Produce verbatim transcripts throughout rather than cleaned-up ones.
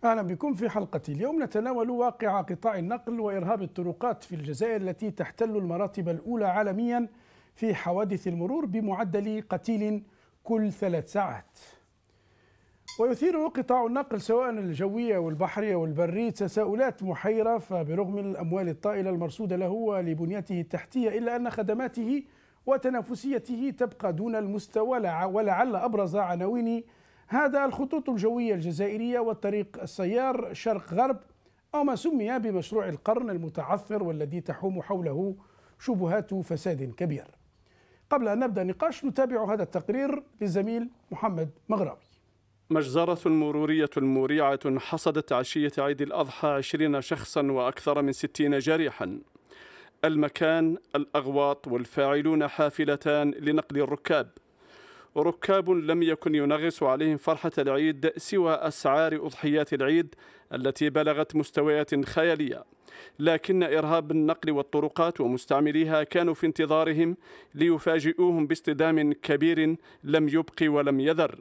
أهلا بكم في حلقة اليوم. نتناول واقع قطاع النقل وإرهاب الطرقات في الجزائر التي تحتل المراتب الأولى عالميا في حوادث المرور بمعدل قتيل كل ثلاث ساعات. ويثير قطاع النقل سواء الجوي والبحري والبري تساؤلات محيرة، فبرغم الأموال الطائلة المرصودة له ولبنيته التحتية إلا أن خدماته وتنافسيته تبقى دون المستوى. ولعل أبرز عناوين هذا الخطوط الجوية الجزائرية والطريق السيار شرق غرب، أو ما سمي بمشروع القرن المتعثر والذي تحوم حوله شبهات فساد كبير. قبل أن نبدأ النقاش نتابع هذا التقرير للزميل محمد مغراوي. مجزرة مرورية مريعة حصدت عشية عيد الأضحى عشرين شخصا وأكثر من ستين جريحا. المكان الأغواط والفاعلون حافلتان لنقل الركاب، ركاب لم يكن ينغص عليهم فرحة العيد سوى أسعار أضحيات العيد التي بلغت مستويات خيالية، لكن إرهاب النقل والطرقات ومستعمليها كانوا في انتظارهم ليفاجئوهم باصطدام كبير لم يبق ولم يذر.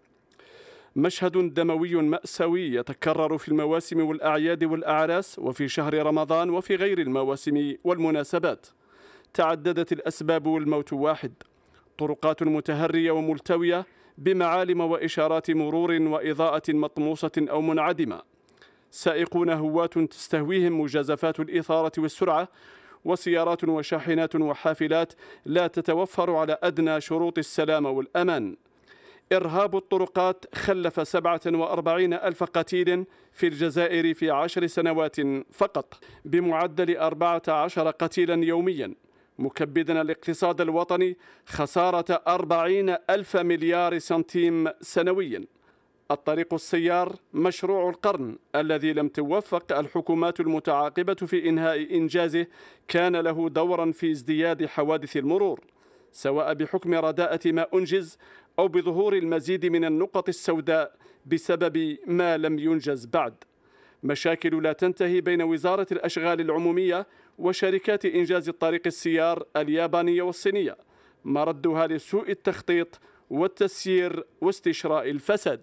مشهد دموي مأساوي يتكرر في المواسم والأعياد والأعراس وفي شهر رمضان وفي غير المواسم والمناسبات. تعددت الأسباب والموت واحد، طرقات متهرية وملتوية بمعالم وإشارات مرور وإضاءة مطموسة أو منعدمة، سائقون هواة تستهويهم مجازفات الإثارة والسرعة، وسيارات وشاحنات وحافلات لا تتوفر على أدنى شروط السلامة والأمان. إرهاب الطرقات خلف سبعة وأربعين ألف قتيل في الجزائر في عشر سنوات فقط، بمعدل أربعة عشر قتيلا يوميا، مكبدا الاقتصاد الوطني خسارة أربعين ألف مليار سنتيم سنويا. الطريق السيار مشروع القرن الذي لم توفق الحكومات المتعاقبة في إنهاء إنجازه كان له دورا في ازدياد حوادث المرور، سواء بحكم رداءة ما أنجز أو بظهور المزيد من النقط السوداء بسبب ما لم ينجز بعد. مشاكل لا تنتهي بين وزارة الأشغال العمومية وشركات إنجاز الطريق السيار اليابانية والصينية، مردها لسوء التخطيط والتسيير واستشراء الفساد.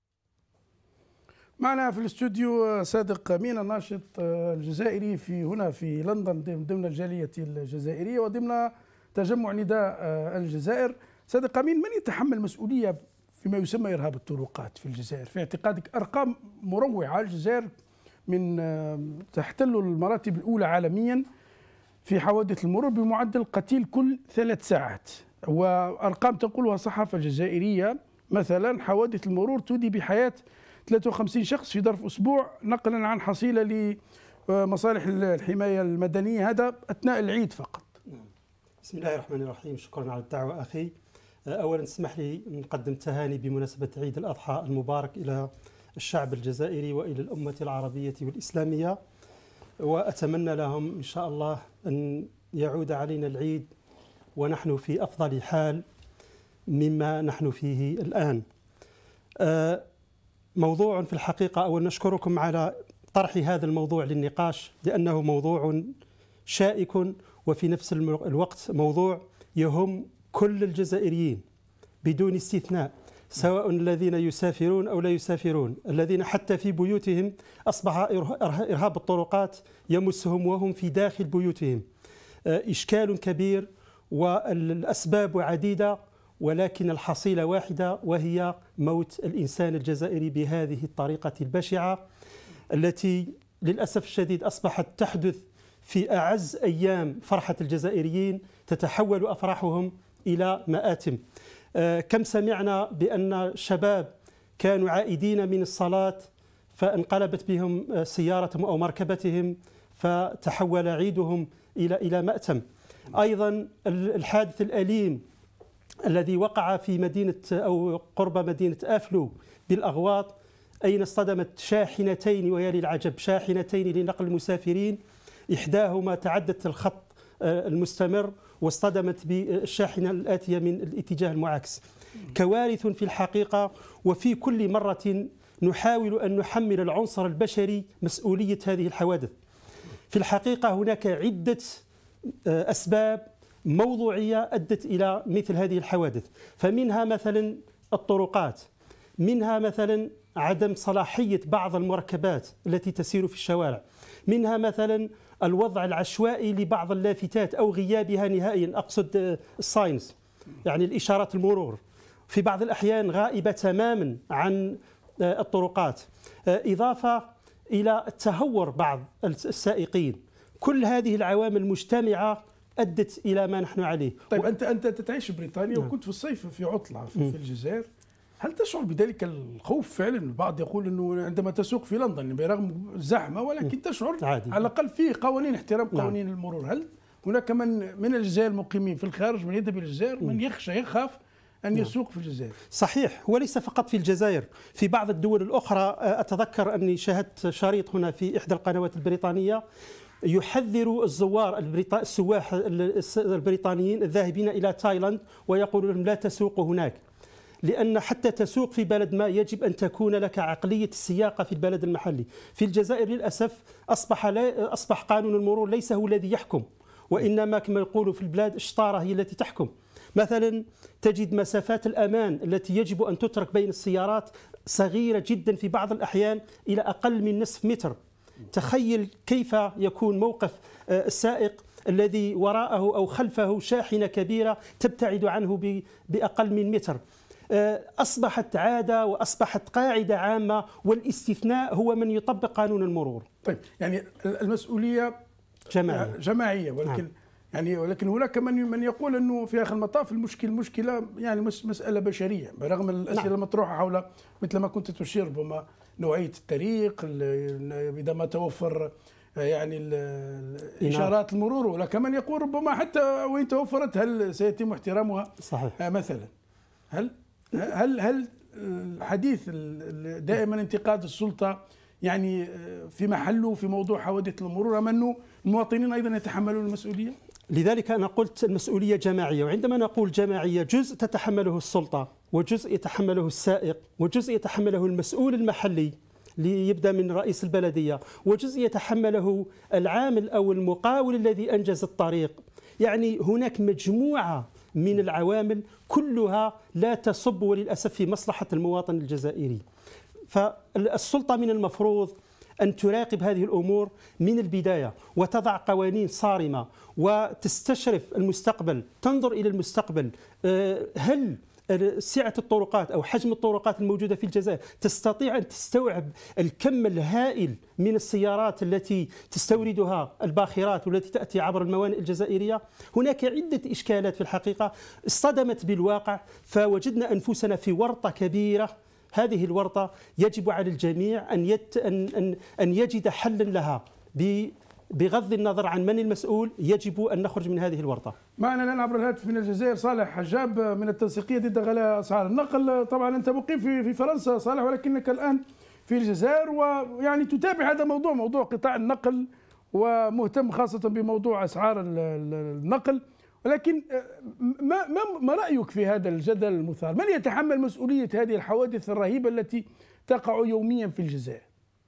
معنا في الاستوديو صادق أمين الناشط الجزائري في هنا في لندن ضمن الجالية الجزائرية وضمن تجمع نداء الجزائر. صادق أمين، من يتحمل مسؤولية فيما يسمى إرهاب الطرقات في الجزائر؟ في اعتقادك أرقام مروعة، الجزائر من تحتل المراتب الأولى عالميا في حوادث المرور بمعدل قتيل كل ثلاث ساعات، وأرقام تنقلها الصحافة الجزائرية مثلا حوادث المرور تودي بحياة ثلاثة وخمسين شخص في ظرف أسبوع، نقلا عن حصيلة لمصالح الحماية المدنية، هذا أثناء العيد فقط. بسم الله الرحمن الرحيم، شكرا على الدعوة أخي. أولا اسمح لي نقدم تهاني بمناسبة عيد الأضحى المبارك إلى الشعب الجزائري وإلى الأمة العربية والإسلامية، وأتمنى لهم إن شاء الله أن يعود علينا العيد ونحن في أفضل حال مما نحن فيه الآن. موضوع في الحقيقة، أولا نشكركم على طرح هذا الموضوع للنقاش، لأنه موضوع شائك وفي نفس الوقت موضوع يهم كل الجزائريين بدون استثناء، سواء الذين يسافرون أو لا يسافرون، الذين حتى في بيوتهم أصبح إرهاب الطرقات يمسهم وهم في داخل بيوتهم. إشكال كبير والأسباب عديدة، ولكن الحصيلة واحدة وهي موت الإنسان الجزائري بهذه الطريقة البشعة التي للأسف الشديد أصبحت تحدث في أعز أيام فرحة الجزائريين، تتحول أفراحهم إلى مآتم. كم سمعنا بأن شباب كانوا عائدين من الصلاة فانقلبت بهم سيارتهم أو مركبتهم فتحول عيدهم إلى إلى مأتم. أيضا الحادث الأليم الذي وقع في مدينة أو قرب مدينة آفلو بالأغواط، أين اصطدمت شاحنتين، ويا للعجب شاحنتين لنقل المسافرين، إحداهما تعدت الخط المستمر واصطدمت بالشاحنة الآتية من الاتجاه المعاكس. كوارث في الحقيقة، وفي كل مرة نحاول أن نحمل العنصر البشري مسؤولية هذه الحوادث. في الحقيقة هناك عدة أسباب موضوعية أدت إلى مثل هذه الحوادث، فمنها مثلا الطرقات، منها مثلا عدم صلاحية بعض المركبات التي تسير في الشوارع، منها مثلا الوضع العشوائي لبعض اللافتات أو غيابها نهائيا، أقصد الساينز يعني الإشارات المرور في بعض الأحيان غائبة تماما عن الطرقات، إضافة إلى تهور بعض السائقين. كل هذه العوامل مجتمعة أدت إلى ما نحن عليه. طيب أنت أنت تعيش بريطانيا وكنت في الصيف في عطلة في, في الجزائر، هل تشعر بذلك الخوف فعلا؟ البعض يقول أنه عندما تسوق في لندن برغم الزحمة ولكن تشعر عادي. على الأقل فيه قوانين احترام قوانين نعم. المرور. هل هناك من من الجزائر المقيمين في الخارج من يذهب إلى الجزائر من يخشى يخاف أن نعم. يسوق في الجزائر؟ صحيح، وليس فقط في الجزائر، في بعض الدول الأخرى. أتذكر أني شاهدت شريط هنا في إحدى القنوات البريطانية يحذر الزوار السواح البريطانيين الذاهبين إلى تايلاند ويقول لهم لا تسوقوا هناك، لأن حتى تسوق في بلد ما يجب أن تكون لك عقلية السياقة في البلد المحلي. في الجزائر للأسف أصبح لا أصبح قانون المرور ليس هو الذي يحكم، وإنما كما يقولوا في البلاد الشطارة هي التي تحكم. مثلا تجد مسافات الأمان التي يجب أن تترك بين السيارات صغيرة جدا في بعض الأحيان إلى أقل من نصف متر. تخيل كيف يكون موقف السائق الذي وراءه أو خلفه شاحنة كبيرة تبتعد عنه بأقل من متر. أصبحت عادة وأصبحت قاعدة عامة، والاستثناء هو من يطبق قانون المرور. طيب يعني المسؤولية جماعية جماعية ولكن نعم. يعني ولكن هناك من من يقول انه في اخر المطاف المشكله مشكله يعني مساله بشريه، برغم الاسئله نعم. المطروحه حول مثل ما كنت تشير ربما نوعيه الطريق، اذا ما توفر يعني الاشارات المرور، ولكن من يقول ربما حتى وان توفرت هل سيتم احترامها؟ صحيح. مثلا هل هل هل الحديث دائما انتقاد السلطه يعني في محله في موضوع حوادث المرور، أم أنه المواطنين أيضا يتحملون المسؤولية؟ لذلك أنا قلت المسؤولية جماعية، وعندما نقول جماعية جزء تتحمله السلطة وجزء يتحمله السائق وجزء يتحمله المسؤول المحلي ليبدأ من رئيس البلدية وجزء يتحمله العامل أو المقاول الذي أنجز الطريق. يعني هناك مجموعة من العوامل كلها لا تصب وللأسف في مصلحة المواطن الجزائري. فالسلطة من المفروض أن تراقب هذه الأمور من البداية وتضع قوانين صارمة وتستشرف المستقبل، تنظر إلى المستقبل. هل سعة الطرقات أو حجم الطرقات الموجودة في الجزائر تستطيع أن تستوعب الكم الهائل من السيارات التي تستوردها الباخرات والتي تأتي عبر الموانئ الجزائرية؟ هناك عدة إشكالات في الحقيقة اصطدمت بالواقع، فوجدنا أنفسنا في ورطة كبيرة. هذه الورطة يجب على الجميع أن يت... أن... أن... أن يجد حلا لها بغض النظر عن من المسؤول. يجب أن نخرج من هذه الورطة. معنا الآن عبر الهاتف من الجزائر صالح حجاب من التنسيقية ضد غلاء أسعار النقل. طبعا أنت مقيم في في فرنسا صالح، ولكنك الآن في الجزائر، ويعني تتابع هذا الموضوع، موضوع قطاع النقل، ومهتم خاصة بموضوع أسعار النقل. ولكن ما ما ما رأيك في هذا الجدل المثار؟ من يتحمل مسؤولية هذه الحوادث الرهيبة التي تقع يوميا في الجزائر؟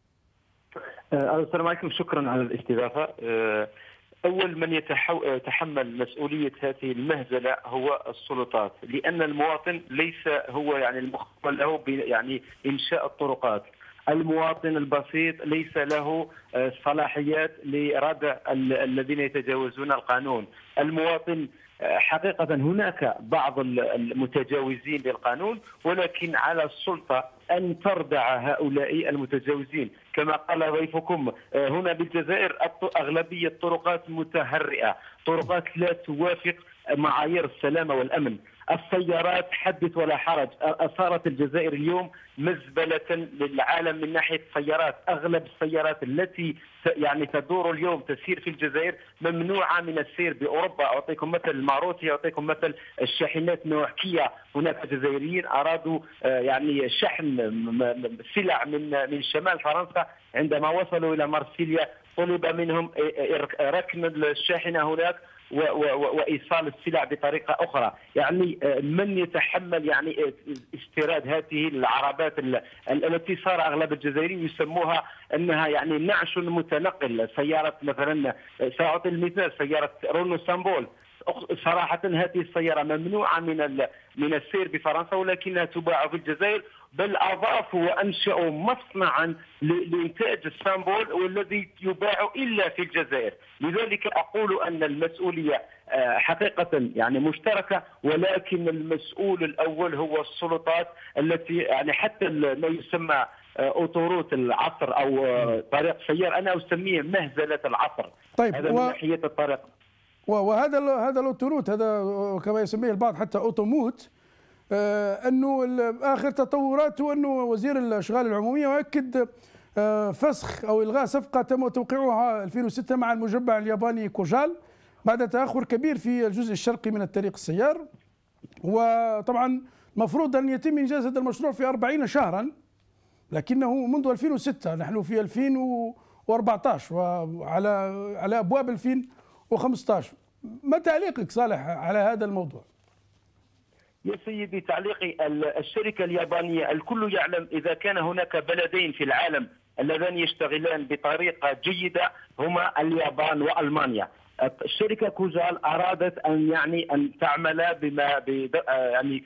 السلام عليكم، شكرا على الاستضافة. أول من يتحمل مسؤولية هذه المهزلة هو السلطات، لأن المواطن ليس هو يعني المخول له يعني إنشاء الطرقات. المواطن البسيط ليس له صلاحيات لردع الذين يتجاوزون القانون. المواطن حقيقة هناك بعض المتجاوزين للقانون، ولكن على السلطة أن تردع هؤلاء المتجاوزين. كما قال ضيفكم هنا بالجزائر أغلبية الطرقات متهرئة، طرقات لا توافق معايير السلامة والأمن. السيارات حدث ولا حرج، أثارت الجزائر اليوم مزبلة للعالم من ناحية السيارات. أغلب السيارات التي يعني تدور اليوم تسير في الجزائر ممنوعة من السير بأوروبا. أعطيكم مثل الماروتي، أعطيكم مثل الشاحنات نوع كيا. هناك جزائريين أرادوا يعني شحن سلع من من شمال فرنسا، عندما وصلوا إلى مارسيليا طلب منهم ركن الشاحنة هناك وإيصال السلع بطريقة أخرى. يعني من يتحمل يعني استيراد هذه العربات التي صار أغلب الجزائريين يسموها أنها يعني نعش متنقل. سيارة مثلا، سأعطي المثال، سيارة رونو سامبول، صراحة هذه السيارة ممنوعة من من السير بفرنسا، ولكنها تباع في الجزائر بل أضافوا وأنشأوا مصنعا لإنتاج السامبول والذي يباع إلا في الجزائر. لذلك أقول أن المسؤولية حقيقة يعني مشتركة، ولكن المسؤول الأول هو السلطات التي يعني حتى ما يسمى أوتوروت العصر أو طريق سيار أنا أسميه مهزلة العصر. طيب هذا و... من ناحية الطريق. وهذا هذا الأوتوروت هذا كما يسميه البعض حتى أوتوموت، آه أنه آخر تطوراته أنه وزير الأشغال العمومية يؤكد آه فسخ أو إلغاء صفقة تم توقيعها ألفين وستة مع المجمع الياباني كوجال بعد تأخر كبير في الجزء الشرقي من الطريق السيار. وطبعا المفروض أن يتم إنجاز هذا المشروع في أربعين شهرا، لكنه منذ ألفين وستة، نحن في ألفين وأربعة عشر وعلى على أبواب ألفين وخمسة عشر. ما تعليقك صالح على هذا الموضوع؟ يا سيدي تعليقي الشركة اليابانية الكل يعلم إذا كان هناك بلدين في العالم اللذان يشتغلان بطريقة جيدة هما اليابان وألمانيا. الشركة كوجال أرادت أن يعني أن تعمل بما يعني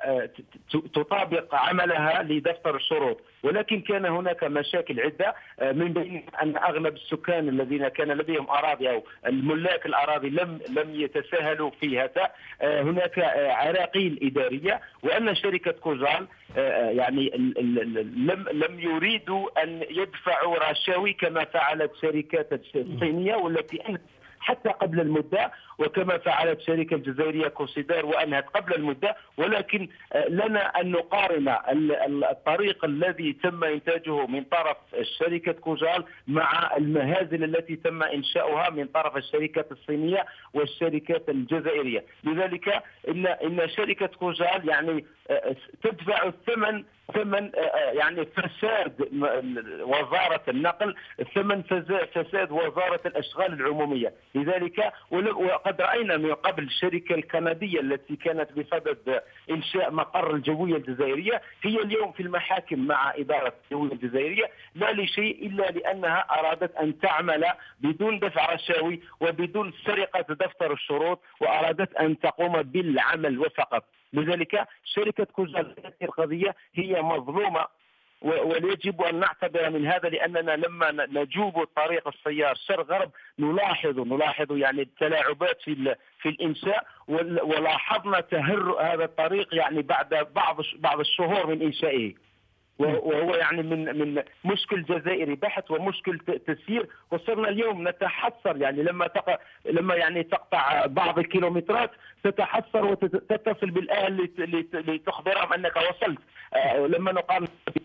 تطابق عملها لدفتر الشروط، ولكن كان هناك مشاكل عدة، من بين أن أغلب السكان الذين كان لديهم أراضي أو الملاك الأراضي لم لم يتساهلوا في هذا، هناك عراقيل إدارية، وأن شركة كوجال يعني لم لم يريدوا أن يدفعوا رشاوي كما فعلت شركات الصينية والتي حتى قبل المدة، وكما فعلت شركة الجزائرية كوسيدار وأنهت قبل المدة. ولكن لنا أن نقارن الطريق الذي تم إنتاجه من طرف شركة كوجال مع المهازل التي تم إنشاؤها من طرف الشركات الصينية والشركات الجزائرية. لذلك إن إن شركة كوجال يعني تدفع الثمن ثمن يعني فساد وزارة النقل، ثمن فساد وزارة الأشغال العمومية. لذلك وقد رأينا من قبل الشركة الكندية التي كانت بصدد إنشاء مقر الجوية الجزائرية هي اليوم في المحاكم مع إدارة الجوية الجزائرية، لا لشيء إلا لأنها أرادت أن تعمل بدون دفع رشاوي وبدون سرقة دفتر الشروط، وأرادت أن تقوم بالعمل وفقط. لذلك شركة كوجال هذه القضية هي مظلومة، ويجب أن نعتبر من هذا، لأننا لما نجوب طريق السيار شرق غرب نلاحظ نلاحظ يعني التلاعبات في في الإنشاء، ولاحظنا تهرؤ هذا الطريق يعني بعد بعض بعض الشهور من إنشائه، وهو يعني من من مشكل جزائري بحت ومشكل تسيير. وصرنا اليوم نتحسر يعني لما تق... لما يعني تقطع بعض الكيلومترات تتحسر وتتصل بالأهل لتخبرهم أنك وصلت. آه لما نقام.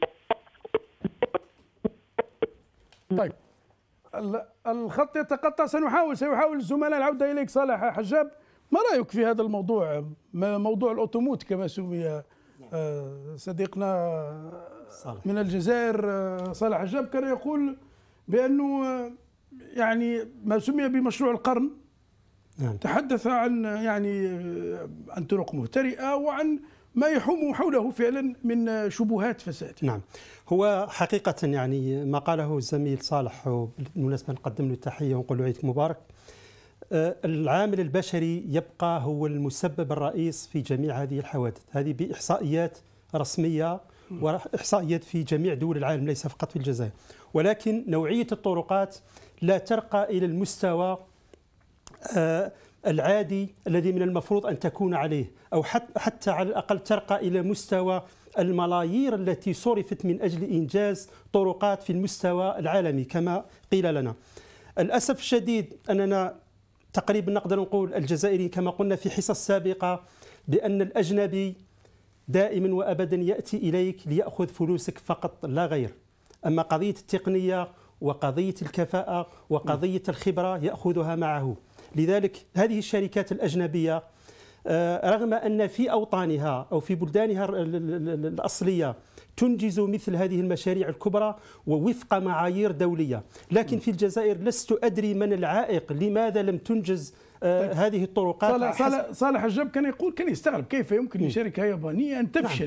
طيب الخط يتقطع، سنحاول سيحاول الزملاء العودة إليك صالح حجاب. ما رأيك في هذا الموضوع، موضوع الأوتوموت كما سمي صديقنا من الجزائر صالح حجاب؟ كان يقول بأنه يعني ما سمي بمشروع القرن. نعم. تحدث عن يعني عن طرق مهترئة وعن ما يحوم حوله فعلا من شبهات فساد. نعم، هو حقيقة يعني ما قاله الزميل صالح، وبالمناسبة نقدم له التحية ونقول له عيدك مبارك. العامل البشري يبقى هو المسبب الرئيس في جميع هذه الحوادث، هذه بإحصائيات رسمية وإحصائيات في جميع دول العالم ليس فقط في الجزائر. ولكن نوعية الطرقات لا ترقى إلى المستوى العادي الذي من المفروض أن تكون عليه، أو حتى على الأقل ترقى إلى مستوى الملايير التي صرفت من أجل إنجاز طرقات في المستوى العالمي كما قيل لنا. الأسف الشديد أننا تقريبا نقدر نقول الجزائري كما قلنا في حصص سابقة بأن الأجنبي دائما وأبدا يأتي إليك ليأخذ فلوسك فقط لا غير، أما قضية التقنية وقضية الكفاءة وقضية الخبرة يأخذها معه. لذلك هذه الشركات الأجنبية رغم أن في أوطانها أو في بلدانها الأصلية تنجز مثل هذه المشاريع الكبرى ووفق معايير دولية، لكن في الجزائر لست أدري من العائق، لماذا لم تنجز آه هذه الطرقات؟ صالح صالح صالح حجاب كان يقول كان يستغرب كيف يمكن لشركة يابانية أن تفشل. نعم. يعني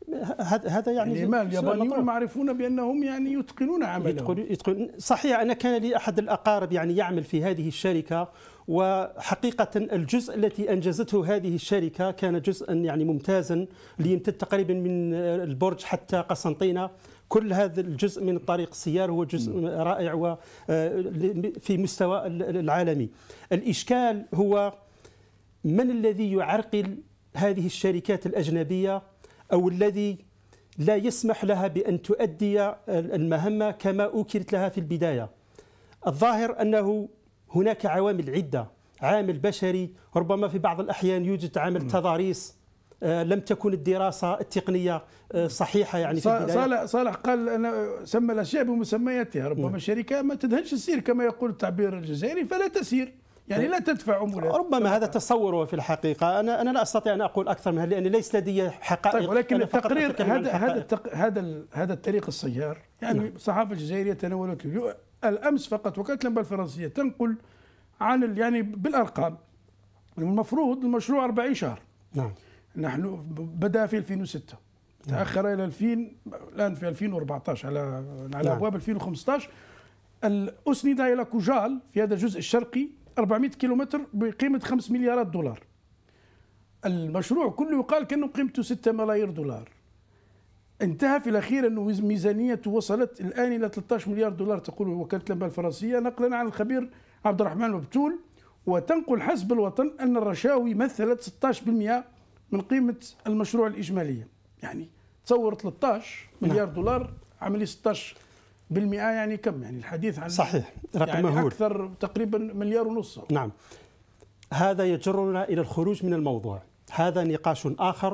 هذا يعني اليابانيون معروفون بأنهم يعني يتقنون عملهم. يتقن صحيح. أنا كان لي أحد الأقارب يعني يعمل في هذه الشركة، وحقيقة الجزء التي أنجزته هذه الشركة كان جزءا يعني ممتازا ليمتد تقريبا من البرج حتى قسنطينة. كل هذا الجزء من الطريق السيار هو جزء رائع وفي مستوى العالمي. الإشكال هو من الذي يعرقل هذه الشركات الأجنبية، أو الذي لا يسمح لها بأن تؤدي المهمة كما أوكلت لها في البداية. الظاهر أنه هناك عوامل عدة، عامل بشري، ربما في بعض الأحيان يوجد عامل تضاريس، لم تكن الدراسة التقنية صحيحة يعني في البداية. صالح صالح قال أنا سمى الأشياء بمسمياتها، ربما الشركة ما تدهنش السير كما يقول التعبير الجزائري فلا تسير، يعني لا تدفع عمولات. ربما هذا تصور في الحقيقة. أنا أنا لا أستطيع أن أقول أكثر من هذا لأن ليس لدي حقائق. طيب، ولكن التقرير هذا هذا هذا هذا الطريق السيار يعني الصحافة الجزائرية تناولت الأمس فقط. وكالة الأنباء الفرنسية تنقل عن يعني بالأرقام المفروض المشروع أربعين شهر. نعم. نحن بدأ في ألفين وستة، تأخر إلى ألفين، الآن في ألفين وأربعة عشر على على نعم. أبواب ألفين وخمسة عشر. الأسند إلى كوجال في هذا الجزء الشرقي أربعمائة كيلومتر بقيمة خمس مليارات دولار. المشروع كله يقال كأنه قيمته ستة ملايير دولار. انتهى في الأخير أنه ميزانيته وصلت الآن إلى ثلاثة عشر مليار دولار تقول وكالة الأنباء الفرنسية نقلا عن الخبير عبد الرحمن مبتول. وتنقل حسب الوطن أن الرشاوي مثلت ستة عشر بالمئة من قيمة المشروع الإجمالية. يعني تصور ثلاثة عشر مليار دولار عملي ستة عشر بالمئة، يعني كم؟ يعني الحديث عن صحيح رقم يعني مهول، أكثر تقريبا مليار ونص. نعم. هذا يجرنا إلى الخروج من الموضوع. هذا نقاش آخر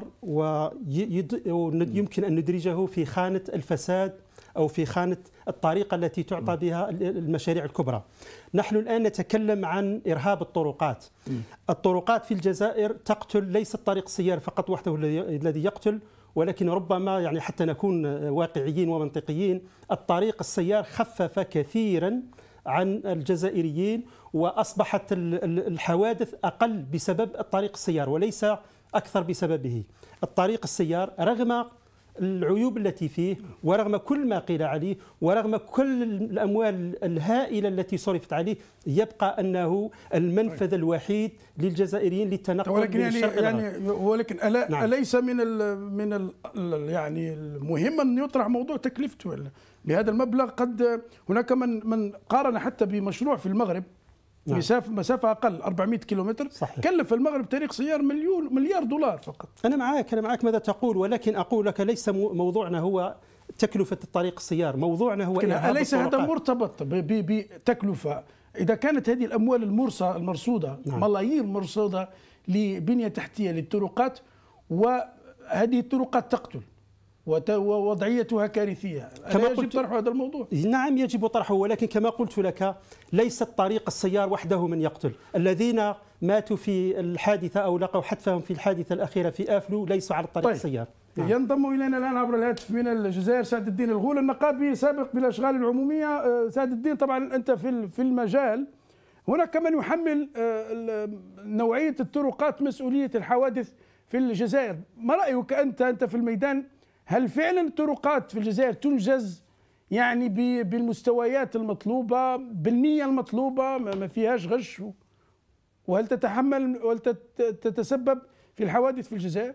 ويمكن أن ندرجه في خانة الفساد أو في خانة الطريقة التي تعطى بها المشاريع الكبرى. نحن الآن نتكلم عن إرهاب الطرقات. الطرقات في الجزائر تقتل، ليس الطريق السيار فقط وحده الذي يقتل، ولكن ربما يعني حتى نكون واقعيين ومنطقيين الطريق السيار خفف كثيرا عن الجزائريين، وأصبحت الحوادث أقل بسبب الطريق السيار وليس أكثر بسببه. الطريق السيار رغم العيوب التي فيه ورغم كل ما قيل عليه ورغم كل الأموال الهائلة التي صرفت عليه يبقى أنه المنفذ الوحيد للجزائريين للتنقل ولكن من الشرق يعني, يعني ولكن ألا نعم. أليس من ال من ال يعني المهم أن يطرح موضوع تكلفته بهذا المبلغ؟ قد هناك من من قارن حتى بمشروع في المغرب نعم. مسافة مسافة أقل أربعمائة كيلومتر صحيح. كلف المغرب طريق سيار مليون مليار دولار فقط. أنا معاك أنا معاك ماذا تقول، ولكن أقول لك ليس موضوعنا هو تكلفة الطريق السيار، موضوعنا هو أليس هذا مرتبط بتكلفة؟ إذا كانت هذه الأموال المرصة المرصودة نعم. ملايير مرصودة لبنية تحتية للطرقات، وهذه الطرقات تقتل ووضعيتها كارثية، كما يجب طرح هذا الموضوع؟ نعم يجب طرحه، ولكن كما قلت لك ليس الطريق السيار وحده من يقتل. الذين ماتوا في الحادثة أو لقوا حتفهم في الحادثة الأخيرة في آفلو ليسوا على الطريق طيب. السيار. نعم. ينضم إلينا الآن عبر الهاتف من الجزائر سعد الدين الغول، النقابي سابق بالأشغال العمومية. سعد الدين، طبعا أنت في في المجال، هناك من يحمل نوعية الطرقات مسؤولية الحوادث في الجزائر. ما رأيك أنت أنت في الميدان؟ هل فعلا الطرقات في الجزائر تنجز يعني بالمستويات المطلوبة بالنية المطلوبة ما فيهاش غش؟ وهل تتحمل وهل تتسبب في الحوادث في الجزائر؟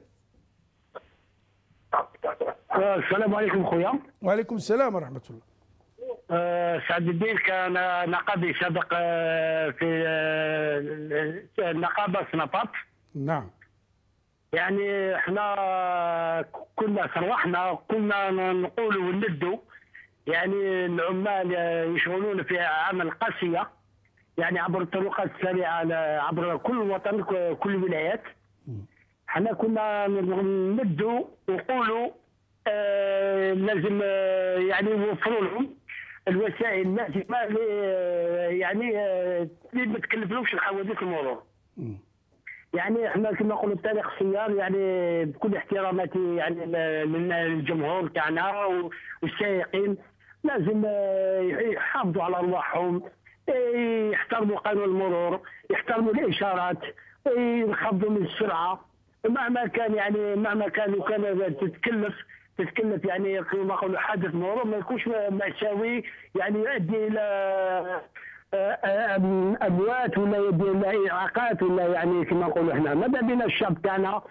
السلام عليكم خويا. وعليكم السلام ورحمة الله. أه سعد الدين كان نقابي سابق في النقابة سنطات. نعم. يعني احنا كنا صرحنا كنا نقول وندوا يعني العمال يشغلون في عمل قاسية يعني عبر الطرقات السريعة عبر كل الوطن كل الولايات. احنا كنا ندوا ونقولوا اه لازم اه يعني يوفروا لهم الوسائل اللازمة يعني اه ما تكلفلهمش الحوادث المرور. يعني احنا كما نقولوا الطريق السيار يعني بكل احتراماتي يعني للجمهور تاعنا والسائقين لازم يحافظوا على ارواحهم، يحترموا قانون المرور، يحترموا الاشارات، يخفضوا من السرعه، مهما كان يعني مهما كان وكان تتكلف تتكلف يعني كما نقولوا حادث مرور ما يكونش مأساوي يعني يؤدي الى اموات ولا يؤدي الى اعاقات ولا يعني كما نقولوا احنا. ماذا بينا الشعب تاعنا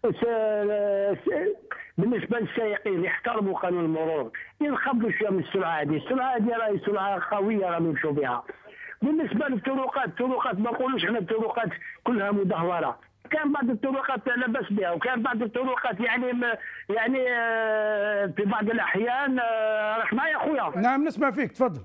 بالنسبه للسائقين يحترموا قانون المرور، ينخفضوا شويه من السرعه هذه، السرعه هذه راهي سرعه قويه راهم يمشوا بها. بالنسبه للطرقات، الطرقات ما نقولوش احنا الطرقات كلها مدهوره، كان بعض الطرقات لا باس بها وكان بعض الطرقات يعني يعني في بعض الاحيان راك معايا خويا؟ نعم نسمع فيك تفضل.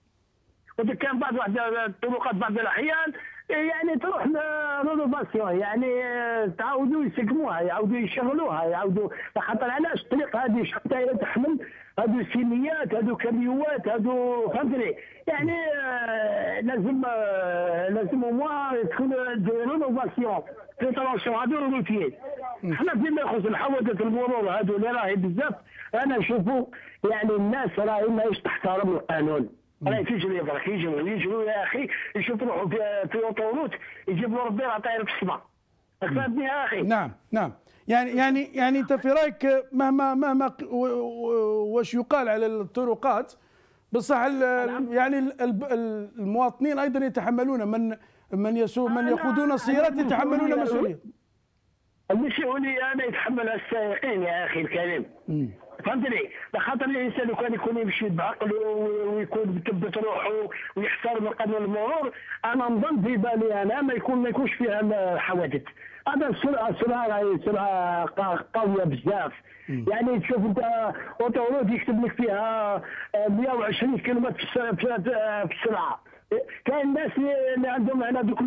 كان بعض الطرقات بعض الاحيان يعني تروح رينوفاسيون يعني تعاودوا يسقموها يعاودوا يشغلوها يعاودوا، خاطر علاش الطريق هذه حتى تحمل هذو سيميات هذو كاميوات هذو فهمتني يعني لازم لازم موا تكون رينوفاسيون في ترونسيون هذو روتيين. احنا فيما يخص الحوادث المرور هذو اللي راهي بزاف انا نشوفوا يعني الناس راهي ماهيش تحترم القانون، راهي تجري برك يجروا يجروا يا اخي يشوف روحه في في اوتوروت يجيب له ربي راه طاير في السماء. فهمتني يا اخي؟ نعم نعم يعني يعني يعني انت في رايك مهما مهما واش يقال على الطرقات بصح يعني المواطنين ايضا يتحملون من من يسوق من يقودون السيارات يتحملون مسؤوليه. المسؤوليه انا يتحملها السائقين يا اخي الكريم. فهمتني؟ لخاطر الانسان كان يكون يمشي بعقله ويكون مثبت روحه ويحترم قانون المرور، انا نظن في بالي انا ما يكون ما يكونش فيها حوادث. هذا السرعه السرعه راهي سرعه قويه بزاف. يعني تشوف انت اوتوروت يكتب لك فيها مئة وعشرين كيلومتر في السرعه. كاين الناس اللي عندهم هنا دوك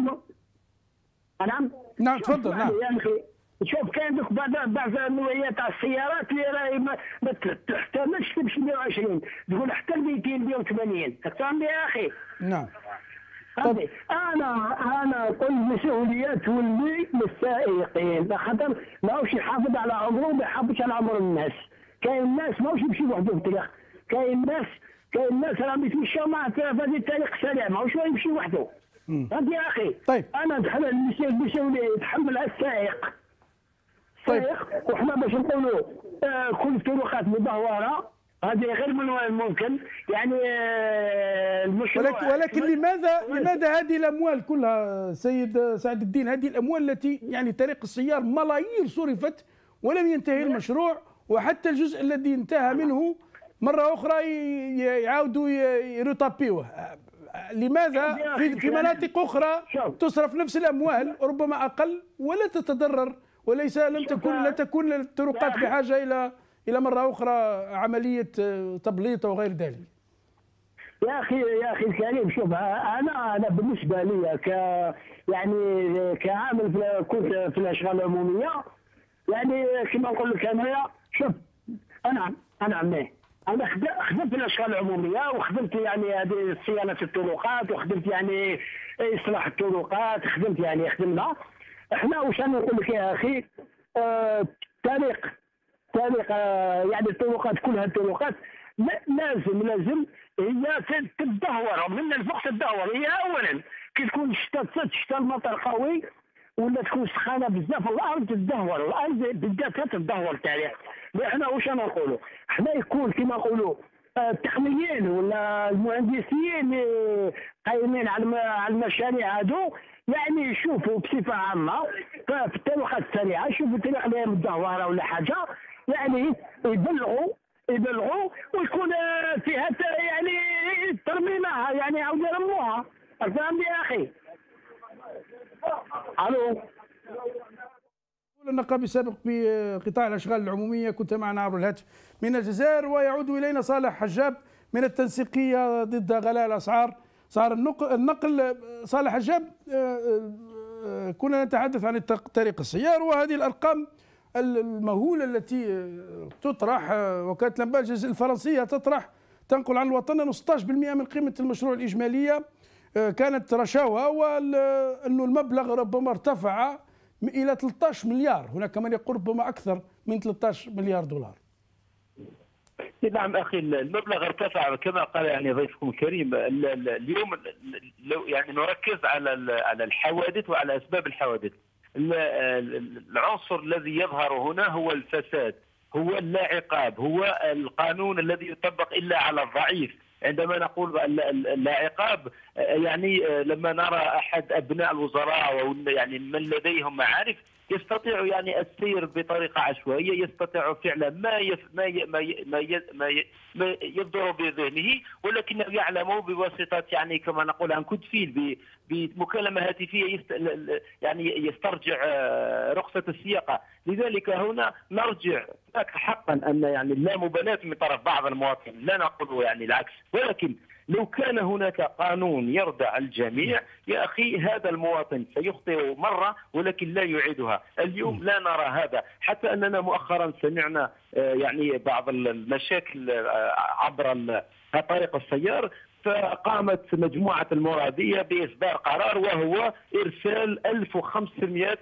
نعم نعم تفضل نعم يا اخي. شوف كاين دوك بعض بعض النوعيات تاع السيارات اللي راهي ما تحتملش تمشي مئة وعشرين، تقول حتى مئتين مئة وثمانين. فهمتني يا اخي؟ نعم. طب انا انا نقول المسؤوليات تولي للسائقين، خاطر ماهوش يحافظ على عمره ما يحافظش على عمر الناس. كاين الناس ماهوش يمشي وحده في الطريق، كاين الناس كاين الناس راهم يتمشاو معاه في هذه الطريق السريع ماهوش يمشي وحده. فهمت يا اخي؟ طيب انا نتحمل المسؤوليه يتحملها السائق. طيب وحنا باش نقولوا آه كل الطرقات مدهوره هذه غير من الممكن يعني آه المشروع. ولكن, ولكن لماذا لماذا هذه الاموال كلها سيد سعد الدين، هذه الاموال التي يعني طريق السيار ملايير صرفت ولم ينتهي المشروع، وحتى الجزء الذي انتهى منه مره اخرى يعاودوا يرطبيوه، لماذا في, في مناطق اخرى تصرف نفس الاموال ربما اقل ولا تتضرر، وليس لم تكن لا تكون الطرقات بحاجه الى الى مره اخرى عمليه تبليط وغير ذلك؟ يا اخي يا اخي الكريم شوف انا انا بالنسبه لي ك يعني كعامل في كنت في الاشغال العموميه يعني كما نقول لك انايا شوف انا انا عمي انا خدمت في الاشغال العموميه وخدمت يعني هذه صيانه الطرقات وخدمت يعني اصلاح الطرقات، خدمت يعني خدمنا احنا. واش انا نقول لك يا اخي آه طريق طريق آه يعني الطرقات كلها الطرقات لازم لازم هي تتدهور من الفوق تتدهور. هي اولا كي تكون الشتاء الشتاء المطر قوي ولا تكون سخانه بزاف الارض تتدهور، الارض بالذات تتدهور تاعها. احنا واش انا نقولوا احنا يكون كما نقولوا التقنيين ولا المهندسين قايمين على المشاريع هذو يعني يشوفوا بصفه عامه في الطرقات السريعه يشوفوا الطريق اللي مدهوره ولا حاجه يعني يبلغوا يبلغوا ويكون فيها يعني ترميمها يعني يعاودوا يرموها. فهمت يا اخي؟ الو النقابي السابق بقطاع الاشغال العموميه كنت معنا عبر الهاتف من الجزائر، ويعود الينا صالح حجاب من التنسيقيه ضد غلاء الاسعار اسعار النقل. صالح حجاب كنا نتحدث عن طريق السيار وهذه الارقام المهوله التي تطرح. وكاله الانباء الفرنسيه تطرح تنقل عن الوطن ستة عشر بالمئة من قيمه المشروع الاجماليه كانت رشاوى، وانه المبلغ ربما ارتفع الى ثلاثة عشر مليار، هناك من يقول ربما اكثر من ثلاثة عشر مليار دولار. نعم اخي المبلغ ارتفع كما قال يعني ضيفكم الكريم. اليوم لو يعني نركز على على الحوادث وعلى اسباب الحوادث. العنصر الذي يظهر هنا هو الفساد، هو اللا عقاب، هو القانون الذي يطبق إلا على الضعيف. عندما نقول لا عقاب يعني لما نرى أحد أبناء الوزراء أو يعني من لديهم معارف يستطيع يعني السير بطريقة عشوائية، يستطيع فعل ما يف ما ي ما ي ما, ي ما, ي ما يبدر بذهنه، ولكنه يعلم بواسطة يعني كما نقول عن كدفيل بمكالمة هاتفية يست يعني يسترجع رخصة السياقة. لذلك هنا نرجع حقا أن يعني لا مبالاة من طرف بعض المواطنين، لا نقول يعني العكس، ولكن لو كان هناك قانون يردع الجميع يا أخي هذا المواطن سيخطئ مرة ولكن لا يعيدها. اليوم لا نرى هذا، حتى أننا مؤخرا سمعنا يعني بعض المشاكل عبر طريق السيار، فقامت مجموعة المرادية بإصدار قرار وهو إرسال ألف وخمسمائة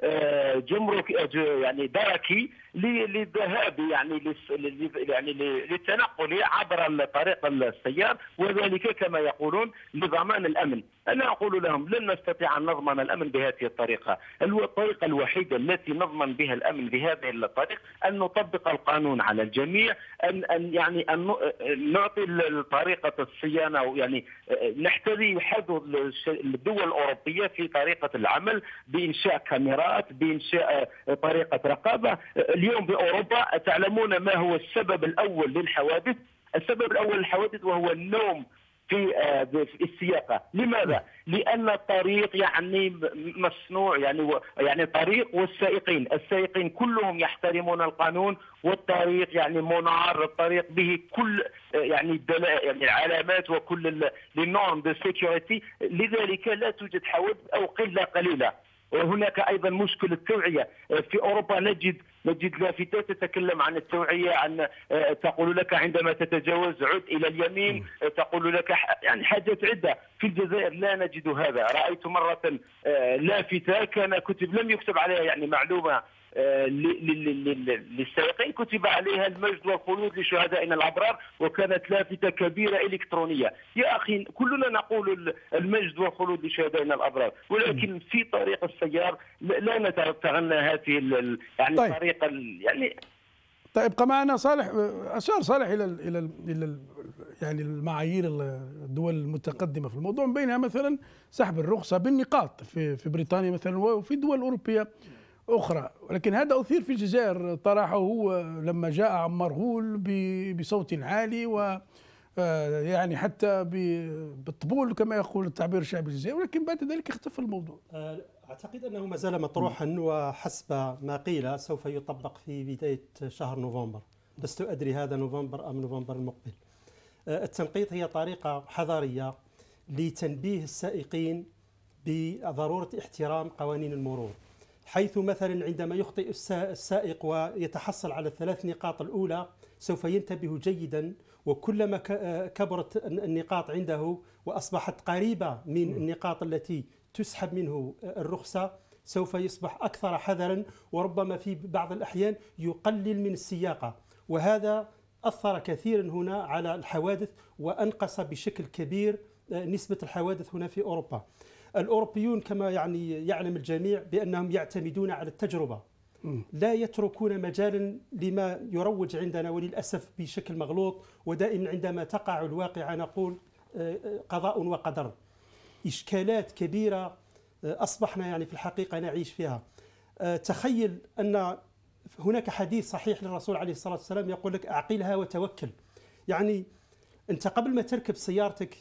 جمرك يعني دركي للذهاب يعني يعني للتنقل عبر طريق السيار، وذلك كما يقولون لضمان الامن. انا اقول لهم لن نستطيع ان نضمن الامن بهذه الطريقه، الطريقه الوحيده التي نضمن بها الامن بهذه الطريقه ان نطبق القانون على الجميع، ان ان يعني ان نعطي طريقه الصيانه، يعني نحتذي حذو الدول الاوروبيه في طريقه العمل بانشاء كاميرات، بانشاء طريقه رقابه. اليوم بأوروبا تعلمون ما هو السبب الأول للحوادث؟ السبب الأول للحوادث وهو النوم في السياقة. لماذا؟ لأن الطريق يعني مصنوع يعني يعني طريق والسائقين، السائقين كلهم يحترمون القانون، والطريق يعني منار، الطريق به كل يعني يعني العلامات وكل النورم دو سيكوريتي، لذلك لا توجد حوادث أو قلة قليلة. وهناك ايضا مشكله التوعيه. في اوروبا نجد نجد لافتات تتكلم عن التوعيه، عن تقول لك عندما تتجاوز عد الى اليمين، تقول لك يعني حاجات عده. في الجزائر لا نجد هذا. رايت مره لافته كان كتب لم يكتب عليها يعني معلومه للسائقين، كتب عليها المجد والخلود لشهدائنا الابرار، وكانت لافته كبيره الكترونيه. يا اخي كلنا نقول المجد والخلود لشهدائنا الابرار، ولكن في طريق السيار لا نتغنى هذه يعني طيب. طريقه يعني. طيب ابقى معنا صالح. اشار صالح الى ال الى ال الى ال يعني المعايير الدول المتقدمه في الموضوع، من بينها مثلا سحب الرخصه بالنقاط في في بريطانيا مثلا وفي دول اوروبيه أخرى. ولكن هذا أثير في الجزائر، طرحه هو لما جاء عمار غول بصوت عالي و يعني حتى بالطبول كما يقول التعبير الشعبي الجزائري، ولكن بعد ذلك اختفى الموضوع. أعتقد أنه ما زال مطروحا، وحسب ما قيل سوف يطبق في بداية شهر نوفمبر، لست أدري هذا نوفمبر أم نوفمبر المقبل. التنقيط هي طريقة حضارية لتنبيه السائقين بضرورة احترام قوانين المرور، حيث مثلا عندما يخطئ السائق ويتحصل على الثلاث نقاط الأولى سوف ينتبه جيدا، وكلما كبرت النقاط عنده وأصبحت قريبة من النقاط التي تسحب منه الرخصة سوف يصبح أكثر حذرا، وربما في بعض الأحيان يقلل من السياقة. وهذا أثر كثيرا هنا على الحوادث، وأنقص بشكل كبير نسبة الحوادث هنا في أوروبا. الأوروبيون كما يعني يعلم الجميع بأنهم يعتمدون على التجربة، لا يتركون مجالا لما يروج عندنا وللأسف بشكل مغلوط. ودائما عندما تقع الواقعة نقول قضاء وقدر. إشكالات كبيرة أصبحنا يعني في الحقيقة نعيش فيها. تخيل أن هناك حديث صحيح للرسول عليه الصلاة والسلام يقول لك أعقلها وتوكل. يعني أنت قبل ما تركب سيارتك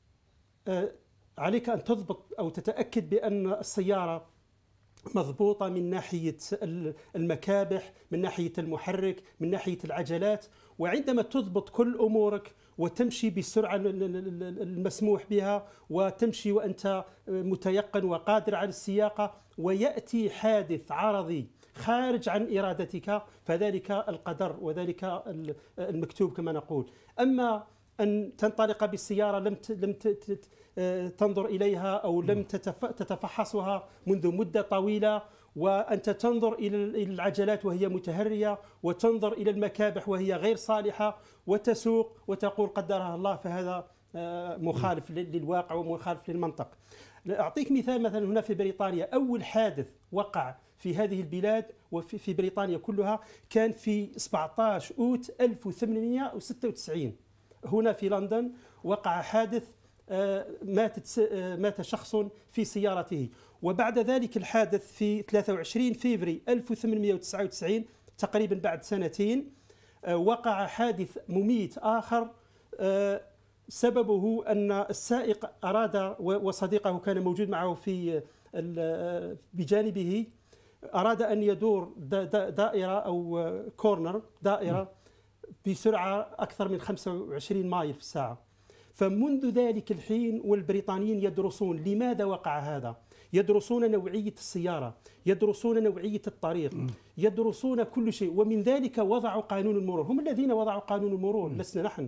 عليك أن تضبط أو تتأكد بأن السيارة مضبوطة من ناحية المكابح، من ناحية المحرك، من ناحية العجلات. وعندما تضبط كل أمورك وتمشي بالسرعة المسموح بها، وتمشي وأنت متيقن وقادر على السياقة، ويأتي حادث عرضي خارج عن إرادتك، فذلك القدر وذلك المكتوب كما نقول. أما أن تنطلق بالسيارة لم لم تنظر إليها أو لم تتفحصها منذ مدة طويلة، وأنت تنظر إلى العجلات وهي متهرية، وتنظر إلى المكابح وهي غير صالحة، وتسوق وتقول قدرها الله، فهذا مخالف للواقع ومخالف للمنطق. أعطيك مثال، مثلا هنا في بريطانيا أول حادث وقع في هذه البلاد وفي في بريطانيا كلها كان في سبعة عشر أوت ألف وثمانمئة وستة وتسعين. هنا في لندن وقع حادث مات مات شخص في سيارته. وبعد ذلك الحادث في ثلاثة وعشرين فبراير ألف وثمانمئة وتسعة وتسعين تقريبا بعد سنتين وقع حادث مميت آخر سببه أن السائق أراد وصديقه كان موجود معه في بجانبه أراد أن يدور دائرة أو كورنر دائرة بسرعة أكثر من خمسة وعشرين مايل في الساعة. فمنذ ذلك الحين والبريطانيين يدرسون لماذا وقع هذا، يدرسون نوعية السيارة، يدرسون نوعية الطريق، يدرسون كل شيء، ومن ذلك وضعوا قانون المرور. هم الذين وضعوا قانون المرور، لسنا نحن.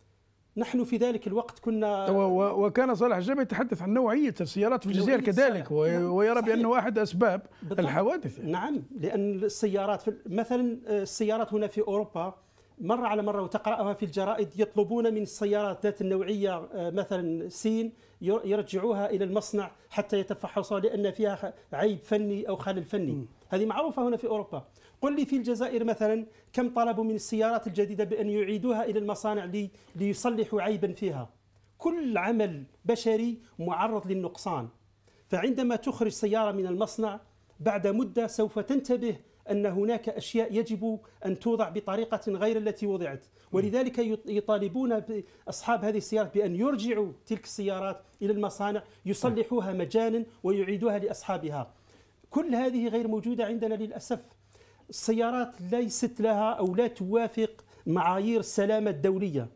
نحن في ذلك الوقت كنا وكان صالح الجابر يتحدث عن نوعية السيارات في الجزائر كذلك، ويرى بأنه أحد أسباب بالضبط. الحوادث. نعم، لأن السيارات مثلا السيارات هنا في أوروبا مرة على مرة وتقرأها في الجرائد يطلبون من السيارات ذات النوعية مثلا سين يرجعوها إلى المصنع حتى يتفحصوا لأن فيها عيب فني أو خلل فني. م. هذه معروفة هنا في أوروبا. قل لي في الجزائر مثلا كم طلبوا من السيارات الجديدة بأن يعيدوها إلى المصانع لي ليصلحوا عيبا فيها. كل عمل بشري معرض للنقصان، فعندما تخرج سيارة من المصنع بعد مدة سوف تنتبه أن هناك أشياء يجب أن توضع بطريقة غير التي وضعت، ولذلك يطالبون أصحاب هذه السيارات بأن يرجعوا تلك السيارات إلى المصانع يصلحوها مجانا ويعيدوها لأصحابها. كل هذه غير موجودة عندنا للأسف. السيارات ليست لها أو لا توافق معايير السلامة الدولية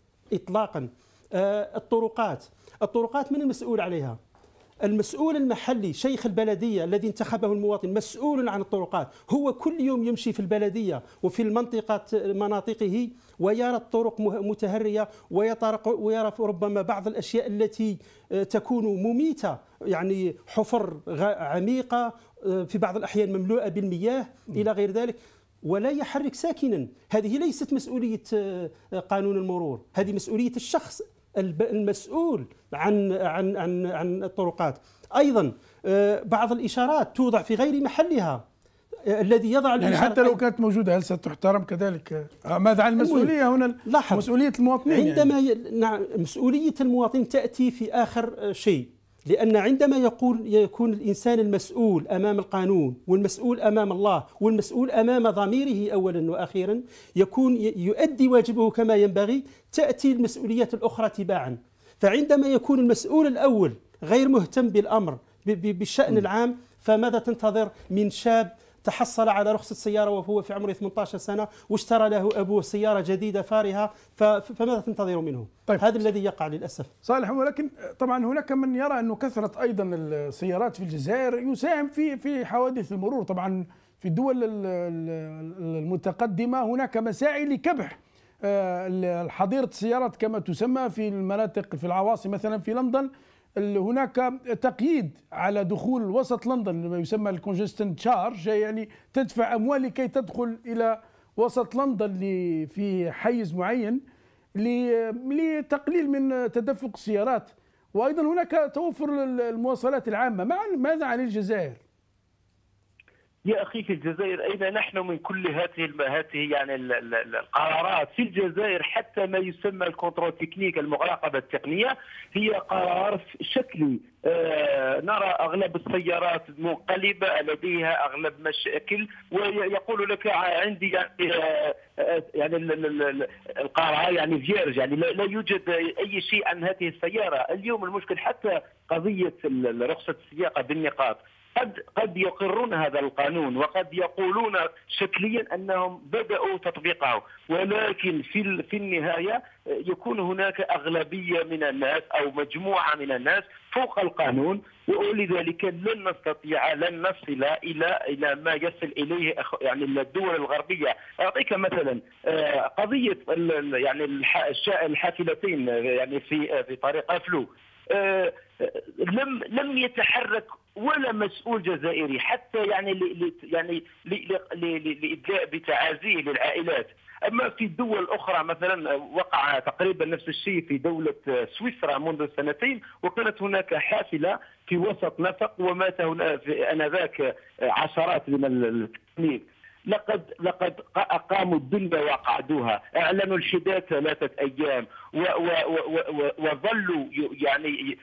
إطلاقا. الطرقات الطرقات من المسؤول عليها؟ المسؤول المحلي، شيخ البلدية الذي انتخبه المواطن مسؤول عن الطرقات. هو كل يوم يمشي في البلدية وفي المنطقة مناطقه ويرى الطرق متهرية ويرى ربما بعض الأشياء التي تكون مميتة، يعني حفر عميقة في بعض الأحيان مملوءة بالمياه إلى غير ذلك، ولا يحرك ساكنا. هذه ليست مسؤولية قانون المرور، هذه مسؤولية الشخص المسؤول عن عن عن عن الطرقات. ايضا بعض الاشارات توضع في غير محلها. الذي يضع يعني حتى لو كانت موجوده هل ستحترم كذلك؟ ماذا عن المسؤوليه هنا؟ مسؤوليه المواطنين عندما يعني. نعم، مسؤوليه المواطن تاتي في اخر شيء، لأن عندما يقول يكون الإنسان المسؤول أمام القانون والمسؤول أمام الله والمسؤول أمام ضميره أولا وأخيرا يكون يؤدي واجبه كما ينبغي، تأتي المسؤوليات الأخرى تباعا. فعندما يكون المسؤول الأول غير مهتم بالأمر بالشأن العام، فماذا تنتظر من شاب تحصل على رخصة سيارة وهو في عمره ثمانية عشر سنة واشترى له أبوه سيارة جديدة فارهة، فماذا تنتظر منه؟ طيب. هذا الذي يقع للأسف. صالح، ولكن طبعا هناك من يرى أنه كثرة أيضا السيارات في الجزائر يساهم في في حوادث المرور. طبعا في الدول المتقدمة هناك مساعي لكبح حظيرة السيارات كما تسمى في المناطق في العواصم، مثلا في لندن هناك تقييد على دخول وسط لندن ما يسمى الكونجستن تشارج، يعني تدفع أموال لكي تدخل إلى وسط لندن في حيز معين لتقليل من تدفق السيارات. وأيضا هناك توفر المواصلات العامة. ماذا عن الجزائر؟ يا أخي في الجزائر أين نحن من كل هذه هذه يعني القرارات في الجزائر؟ حتى ما يسمى الكنترول تكنيك، المراقبة التقنية، هي قرار شكلي. آه نرى أغلب السيارات منقلبة لديها أغلب مشاكل، ويقول لك عندي يعني آه يعني القرار يعني فيرج، يعني لا يوجد أي شيء عن هذه السيارة. اليوم المشكل حتى قضية رخصة السياقة بالنقاط، قد قد يقرون هذا القانون وقد يقولون شكليا انهم بداوا تطبيقه، ولكن في في النهايه يكون هناك اغلبيه من الناس او مجموعه من الناس فوق القانون، ولذلك لن نستطيع لن نصل الى الى ما يصل اليه يعني الدول الغربيه. اعطيك مثلا قضيه يعني الحافلتين يعني في في طريق افلو، لم لم يتحرك ولا مسؤول جزائري حتى يعني ل يعني لإدلاء بتعازيه للعائلات. أما في دول أخرى مثلا وقع تقريبا نفس الشيء في دولة سويسرا منذ سنتين، وكانت هناك حافلة في وسط نفق ومات هنا آنذاك عشرات من التلاميذ. لقد لقد اقاموا الدنيا وقعدوها، اعلنوا الحداد ثلاثه ايام وظلوا يعني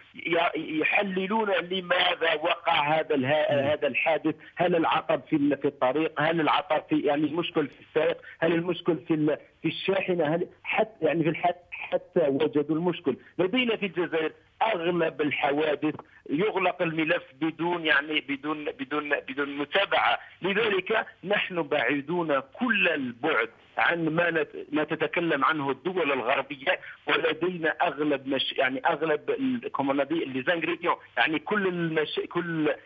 يحللون لماذا وقع هذا هذا الحادث، هل العطب في في الطريق، هل العطب في يعني المشكل في السائق، هل المشكل في في الشاحنه، هل حتى يعني في الحد حتى وجدوا المشكل. لدينا في الجزائر اغلب الحوادث يغلق الملف بدون يعني بدون بدون بدون متابعه، لذلك نحن بعيدون كل البعد عن ما ما تتكلم عنه الدول الغربيه، ولدينا اغلب مش يعني اغلب لي زانغريديون يعني كل المش كل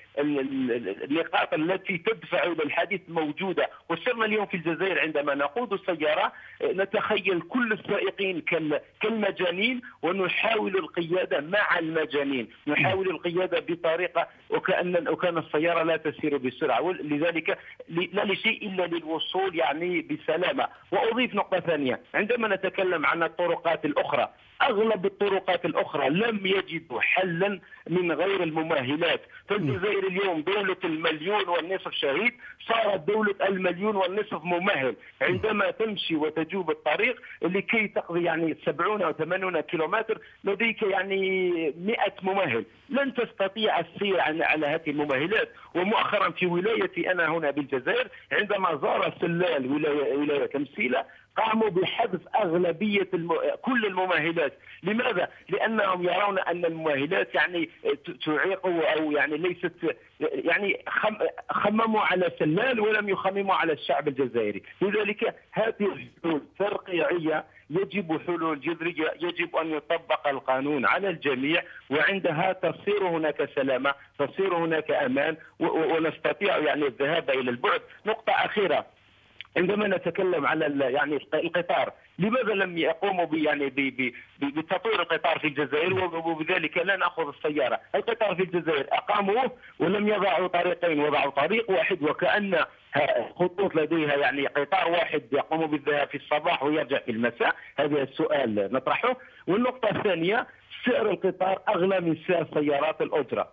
النقاط التي تدفع الى الحادث موجوده. وصرنا اليوم في الجزائر عندما نقود السياره نتخيل كل السائقين كالمجانين ونحاول القياده مع المجانين، نحاول القياده بطريقه وكان وكان السياره لا تسير بسرعه، لذلك لا لشيء الا للوصول يعني بسلامه. وأضيف نقطة ثانية، عندما نتكلم عن الطرقات الأخرى، أغلب الطرقات الأخرى لم يجدوا حلا من غير الممهلات. فالجزائر اليوم دولة المليون والنصف شهيد صارت دولة المليون والنصف ممهل. عندما تمشي وتجوب الطريق لكي تقضي يعني سبعين أو ثمانين كيلومتر لديك يعني مئة ممهل، لن تستطيع السير على هذه الممهلات. ومؤخرا في ولايتي أنا هنا بالجزائر عندما زار سلال ولاية, ولاية تمثيلة قاموا بحذف أغلبية الم... كل الممهلات. لماذا؟ لأنهم يرون أن الممهلات يعني تعيق أو يعني ليست يعني خم... خمموا على سلال ولم يخمموا على الشعب الجزائري. لذلك هذه الحلول ترقيعية، يجب حلول جذرية، يجب أن يطبق القانون على الجميع، وعندها تصير هناك سلامة، تصير هناك أمان، و... ونستطيع يعني الذهاب إلى البعد. نقطة أخيرة، عندما نتكلم على يعني القطار، لماذا لم يقوموا ب يعني بتطوير القطار في الجزائر وبذلك لا ناخذ السياره؟ القطار في الجزائر اقاموه ولم يضعوا طريقين، وضعوا طريق واحد وكأن خطوط لديها يعني قطار واحد يقوم بالذهاب في الصباح ويرجع في المساء. هذا السؤال نطرحه. والنقطه الثانيه، سعر القطار اغلى من سعر سيارات الاجره،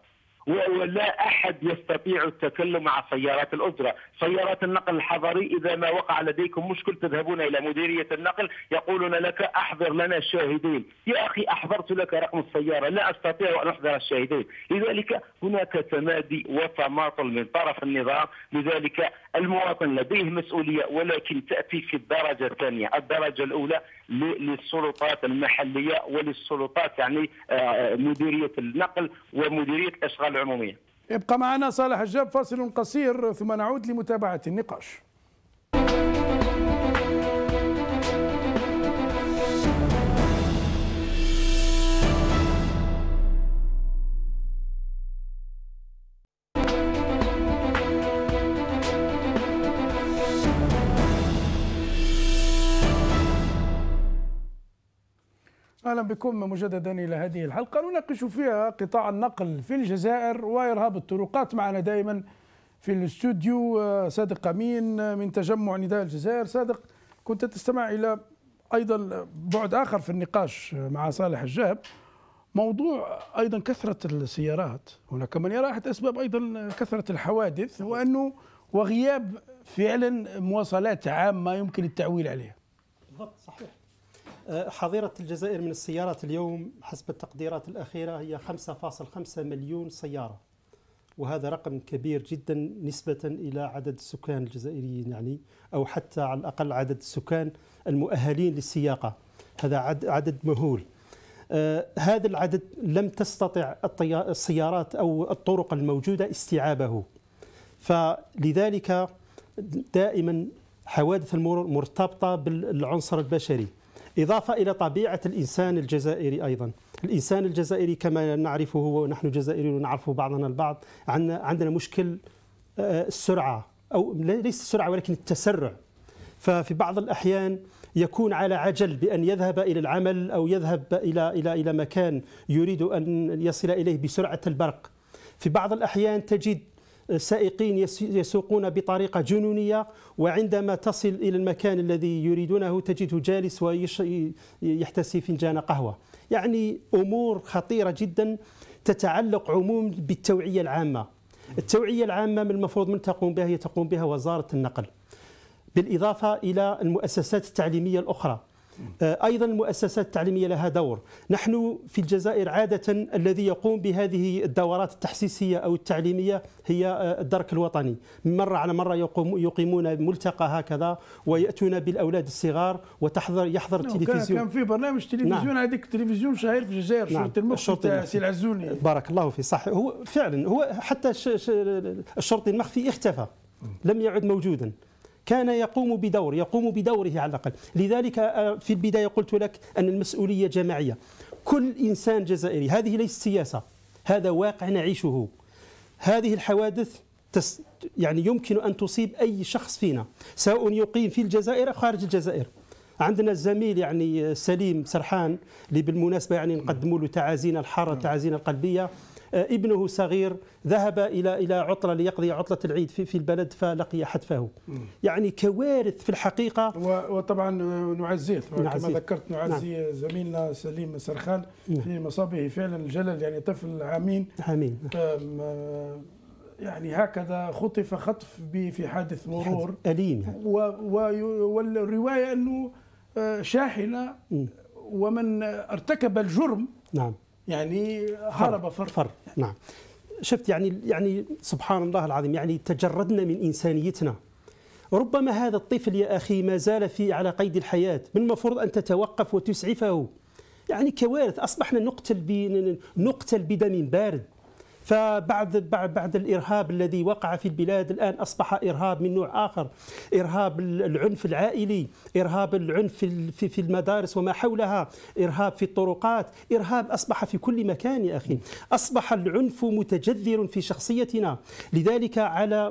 ولا أحد يستطيع التكلم مع سيارات الأجرة. سيارات النقل الحضري إذا ما وقع لديكم مشكل تذهبون إلى مديرية النقل يقولون لك أحضر لنا الشاهدين. يا أخي أحضرت لك رقم السيارة، لا أستطيع أن أحضر الشاهدين. لذلك هناك تمادي وتماطل من طرف النظام. لذلك المواطن لديه مسؤولية، ولكن تأتي في الدرجة الثانية. الدرجة الأولى للسلطات المحلية وللسلطات يعني مديرية النقل ومديرية الأشغال العمومية. يبقى معنا صالح الجاب، فاصل قصير ثم نعود لمتابعة النقاش. أهلا بكم مجددا إلى هذه الحلقة نناقش فيها قطاع النقل في الجزائر وإرهاب الطرقات. معنا دائما في الاستوديو صادق أمين من تجمع نداء الجزائر. صادق، كنت تستمع إلى أيضا بعد آخر في النقاش مع صالح الجاب، موضوع أيضا كثرة السيارات. هناك من يرى أحد أسباب أيضا كثرة الحوادث وأنه وغياب فعلا مواصلات عامة يمكن التعويل عليها. بالضبط، صحيح. حظيرة الجزائر من السيارات اليوم حسب التقديرات الأخيرة هي خمسة فاصلة خمسة مليون سيارة، وهذا رقم كبير جدا نسبة إلى عدد السكان الجزائريين، يعني أو حتى على الأقل عدد السكان المؤهلين للسياقة. هذا عدد مهول. آه هذا العدد لم تستطع السيارات أو الطرق الموجودة استيعابه، فلذلك دائما حوادث المرور مرتبطة بالعنصر البشري، إضافة إلى طبيعة الإنسان الجزائري. أيضا الإنسان الجزائري كما نعرفه ونحن جزائريون نعرفه بعضنا البعض، عندنا مشكل السرعة، أو ليس السرعة ولكن التسرع. ففي بعض الأحيان يكون على عجل بأن يذهب إلى العمل أو يذهب إلى إلى إلى مكان يريد أن يصل إليه بسرعة البرق. في بعض الأحيان تجد سائقين يسوقون بطريقة جنونية، وعندما تصل إلى المكان الذي يريدونه تجده جالس ويحتسي فنجان قهوة. يعني أمور خطيرة جدا تتعلق عموما بالتوعية العامة. التوعية العامة من المفروض من تقوم بها هي تقوم بها وزارة النقل، بالإضافة إلى المؤسسات التعليمية الأخرى. أيضا المؤسسات التعليمية لها دور. نحن في الجزائر عادة الذي يقوم بهذه الدورات التحسيسية أو التعليمية هي الدرك الوطني. مرة على مرة يقوم يقيمون ملتقى هكذا ويأتون بالأولاد الصغار وتحضر يحضر التلفزيون. كان في برنامج تلفزيون، نعم. هذيك التلفزيون شهير في الجزائر، نعم. شرطة المخ تاع سي العزوني. بارك الله فيه. صح، هو فعلا هو حتى الشرطي المخفي اختفى، لم يعد موجودا. كان يقوم بدور يقوم بدوره على الأقل. لذلك في البداية قلت لك أن المسؤولية جماعية. كل إنسان جزائري، هذه ليست سياسة، هذا واقع نعيشه. هذه الحوادث تس يعني يمكن أن تصيب أي شخص فينا، سواء يقيم في الجزائر أو خارج الجزائر. عندنا الزميل يعني سليم سرحان اللي بالمناسبة يعني نقدم له تعازينا الحارة، تعازينا القلبية. ابنه صغير ذهب الى الى عطله ليقضي عطله العيد في في البلد فلقي حتفه. يعني كوارث في الحقيقه. وطبعا نعزيه كما ذكرت، نعزي نعم. زميلنا سليم سرخان نعم. في مصابه فعلا الجلل، يعني طفل عامين عامين يعني هكذا خطف خطف في حادث مرور أليم يعني. والروايه انه شاحنه ومن ارتكب الجرم نعم يعني هرب فر, فر. نعم. شفت يعني يعني سبحان الله العظيم، يعني تجردنا من إنسانيتنا. ربما هذا الطفل يا أخي ما زال في على قيد الحياة، من المفروض أن تتوقف وتسعفه. يعني كوارث، أصبحنا نقتل نقتل بدم بارد. فبعد بعد بعد الإرهاب الذي وقع في البلاد الآن أصبح إرهاب من نوع آخر، إرهاب العنف العائلي، إرهاب العنف في في المدارس وما حولها، إرهاب في الطرقات، إرهاب أصبح في كل مكان يا أخي. أصبح العنف متجذر في شخصيتنا. لذلك على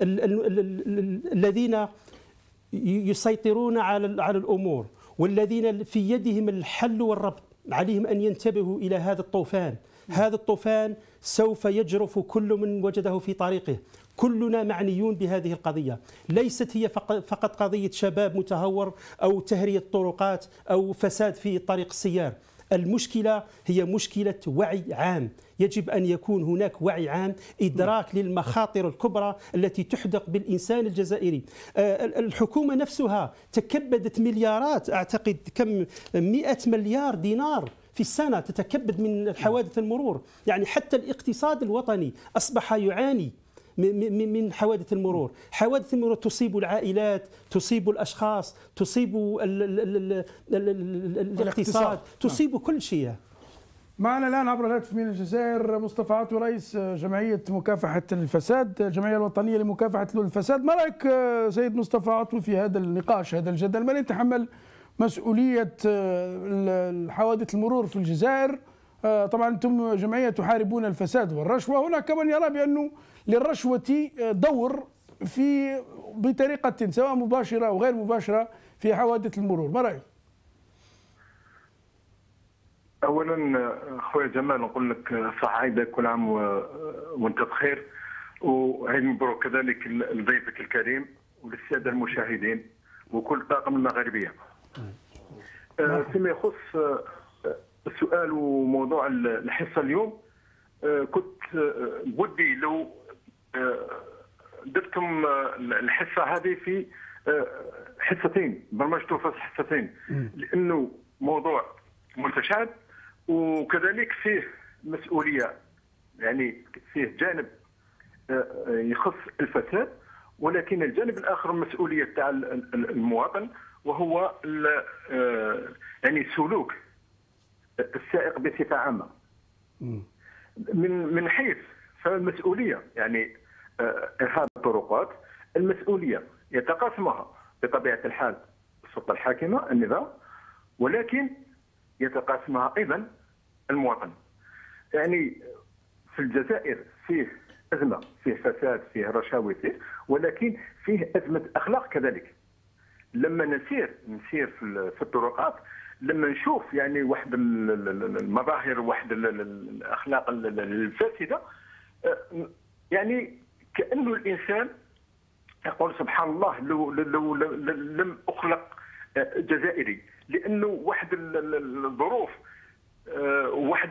الذين يسيطرون على على الأمور والذين في يدهم الحل والربط عليهم أن ينتبهوا إلى هذا الطوفان. هذا الطوفان سوف يجرف كل من وجده في طريقه. كلنا معنيون بهذه القضية، ليست هي فقط قضية شباب متهور أو تهرية طرقات أو فساد في طريق السيار. المشكلة هي مشكلة وعي عام. يجب أن يكون هناك وعي عام، إدراك للمخاطر الكبرى التي تحدق بالإنسان الجزائري. الحكومة نفسها تكبدت مليارات، أعتقد كم مئة مليار دينار في السنة تتكبد من حوادث المرور. يعني حتى الاقتصاد الوطني أصبح يعاني من حوادث المرور. حوادث المرور تصيب العائلات، تصيب الأشخاص، تصيب ال ال ال ال الاقتصاد، تصيب كل شيء. معنا الآن عبر الهاتف من الجزائر مصطفى عطوي، رئيس جمعية مكافحة الفساد، الجمعية الوطنية لمكافحة الفساد. ما رأيك سيد مصطفى عطوي في هذا النقاش، هذا الجدل؟ من يتحمل مسؤولية الحوادث المرور في الجزائر؟ طبعا أنتم جمعية تحاربون الفساد والرشوة، هناك من يرى بأنه للرشوة دور في بطريقة سواء مباشرة أو غير مباشرة في حوادث المرور. ما رأيك؟ اولا اخويا جمال نقول لك صح عيدك، كل عام وانت بخير، وعيد مبروك كذلك لضيفك الكريم وللساده المشاهدين وكل طاقم المغاربيه. فيما يخص السؤال وموضوع الحصه اليوم، كنت بودي لو درتم الحصه هذه في حصتين، برمجته في حصتين، لانه موضوع متشعب وكذلك فيه مسؤوليه، يعني فيه جانب يخص الفساد، ولكن الجانب الاخر مسؤوليه تاع المواطن، وهو يعني سلوك السائق بصفه عامه. من من حيث فالمسؤوليه يعني ارهاب الطرقات، المسؤوليه يتقاسمها بطبيعه الحال السلطه الحاكمه النظام، ولكن يتقاسمها ايضا المواطن. يعني في الجزائر فيه ازمه، فيه فساد، فيه رشاوي، فيه ولكن فيه ازمه اخلاق كذلك. لما نسير نسير في الطرقات، لما نشوف يعني واحد المظاهر، واحد الاخلاق الفاسده، يعني كأنه الإنسان يقول سبحان الله لو, لو, لو لم أخلق جزائري، لأنه واحد الظروف واحد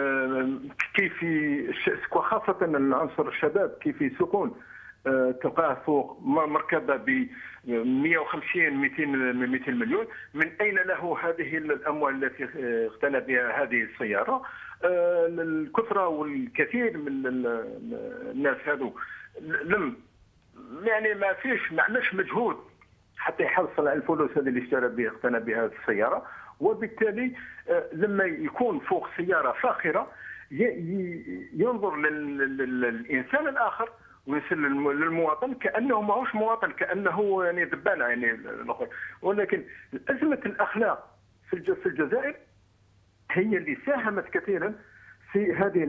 كيف خاصة العنصر الشباب كيف يسوقون تلقاه فوق مركبة ب مئة وخمسين مئتين مليون، من أين له هذه الأموال التي اقتنى بها هذه السيارة؟ الكثرة والكثير من الناس هذو لم يعني ما فيش ما عملش مجهود حتى يحصل على الفلوس هذه اللي اشترى بها اقتنى بها السيارة، وبالتالي لما يكون فوق سيارة فاخرة ينظر للإنسان الآخر ويسلم للمواطن كأنه ماهوش مواطن، كأنه يعني ذبانة يعني الأخر. ولكن أزمة الأخلاق في الجزائر هي اللي ساهمت كثيرا في هذه